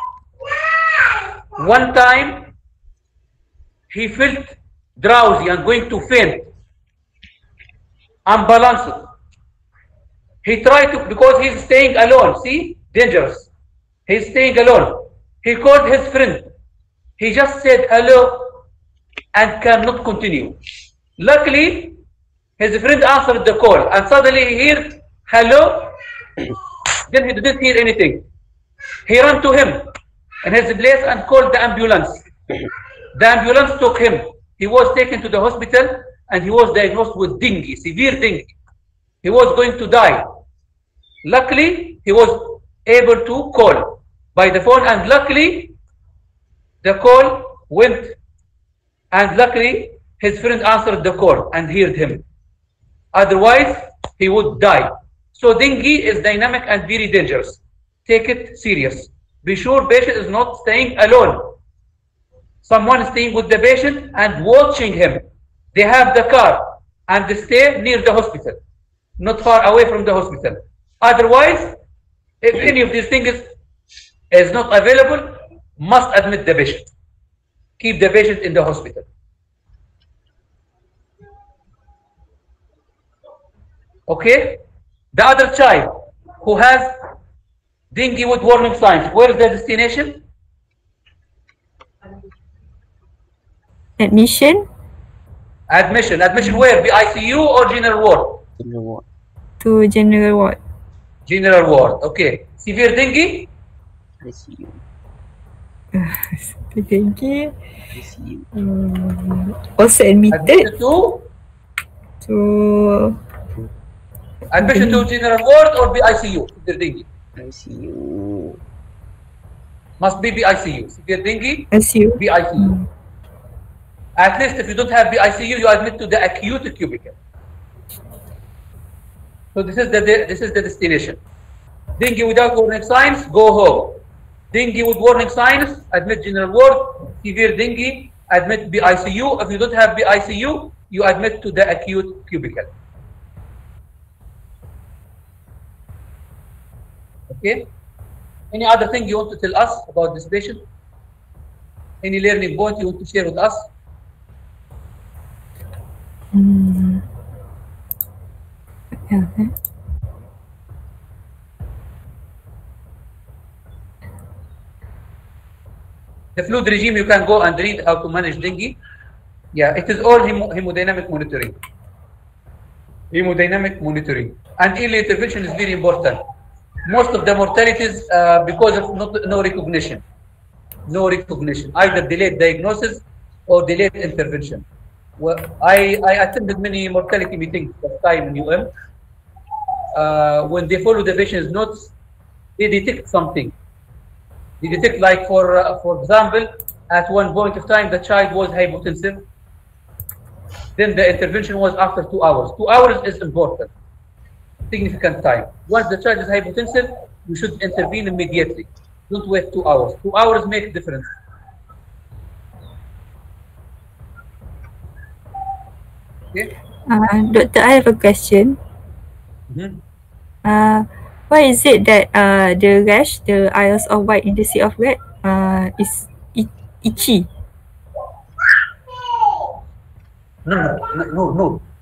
one time, he felt drowsy and going to faint, unbalanced. He tried to, because he's staying alone, see, dangerous. He's staying alone. He called his friend. He just said hello and cannot continue. Luckily, his friend answered the call and suddenly he heard hello. Then he didn't hear anything. He ran to him in his place and called the ambulance. The ambulance took him. He was taken to the hospital and he was diagnosed with dengue, severe dengue. He was going to die. Luckily, he was able to call by the phone, and luckily, the call went, and luckily, his friend answered the call and heard him. Otherwise, he would die. So dengue is dynamic and very dangerous. Take it serious. Be sure patient is not staying alone. Someone is staying with the patient and watching him. They have the car and they stay near the hospital, not far away from the hospital. Otherwise, if any of these things is, is not available, must admit the patient. Keep the patient in the hospital. Okay? The other child who has dengue with warning signs, where is the destination? Admission. Admission. Admission where? The I C U or general ward? General ward. To general ward. General ward. Okay. Severe dengue? I C U. Dengue. I C U. Um, also admitted. Admission to? To. Admission to general ward or B I C U? Severe dengue. I C U. Must be B I C U. Severe dengue? I C U. B I C U. Mm. At least if you don't have B I C U, you admit to the acute cubicle. So this is the this is the destination. Dengue without warning signs, go home. Dengue with warning signs, admit general ward. Severe dengue, admit B I C U. If you don't have B I C U, you admit to the acute cubicle. Okay. Any other thing you want to tell us about this patient? Any learning point you want to share with us? Hmm. Yeah. The fluid regime, you can go and read how to manage dengue. Yeah, it is all hemo hemodynamic monitoring. hemodynamic monitoring. And early intervention is very important. Most of the mortalities uh, because of not, no recognition. No recognition, either delayed diagnosis or delayed intervention. Well, I, I attended many mortality meetings at time in U M. Uh, when they follow the patient's notes, they detect something. They detect, like, for uh, for example, at one point of time, the child was hypotensive. Then the intervention was after two hours. Two hours is important, significant time. Once the child is hypotensive, you should intervene immediately. Don't wait two hours. Two hours make a difference. Okay. Uh, Doctor, I have a question. Mm-hmm. Uh, why is it that uh, the rash, the Isles of Wight in the Sea of Red, uh, is it itchy? No, no, no, no.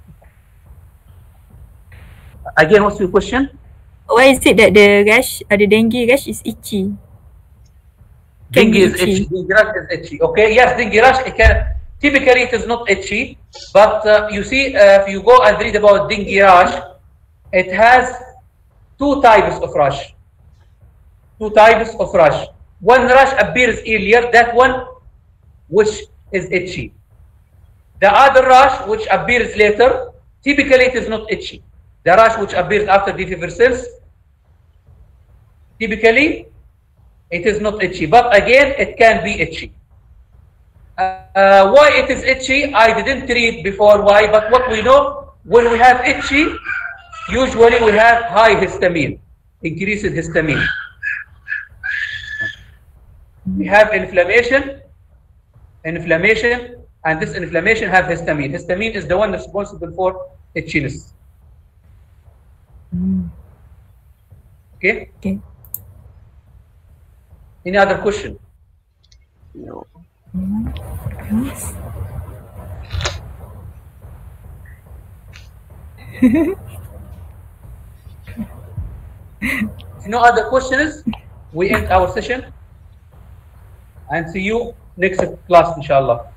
Again, what's your question? Why is it that the rash, uh, the dengue rash is itchy? Can Dengue be is itchy. itchy. Dengue rash is itchy. Okay, yes, dengue rash, it can, typically it is not itchy, but uh, you see, uh, if you go and read about dengue rash, it has two types of rash. Two types of rash. One rash appears earlier, that one which is itchy. The other rash which appears later, typically it is not itchy. The rash which appears after the fever cells, typically it is not itchy, but again it can be itchy. Uh, why it is itchy, I didn't read before why, but what we know, when we have itchy, usually we have high histamine, increased histamine. We have inflammation, inflammation, and this inflammation have histamine. Histamine is the one responsible for itchiness. Okay? Okay. Any other question? No. Yes. If no other questions, we end our session and see you next class, inshallah.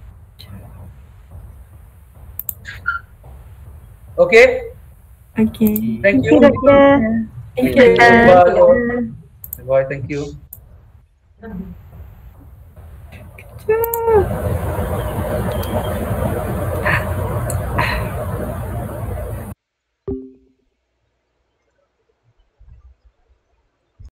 Okay? Okay. Thank Thank you, you. Doctor. Thank you. Bye. Bye. Thank you. Doctor.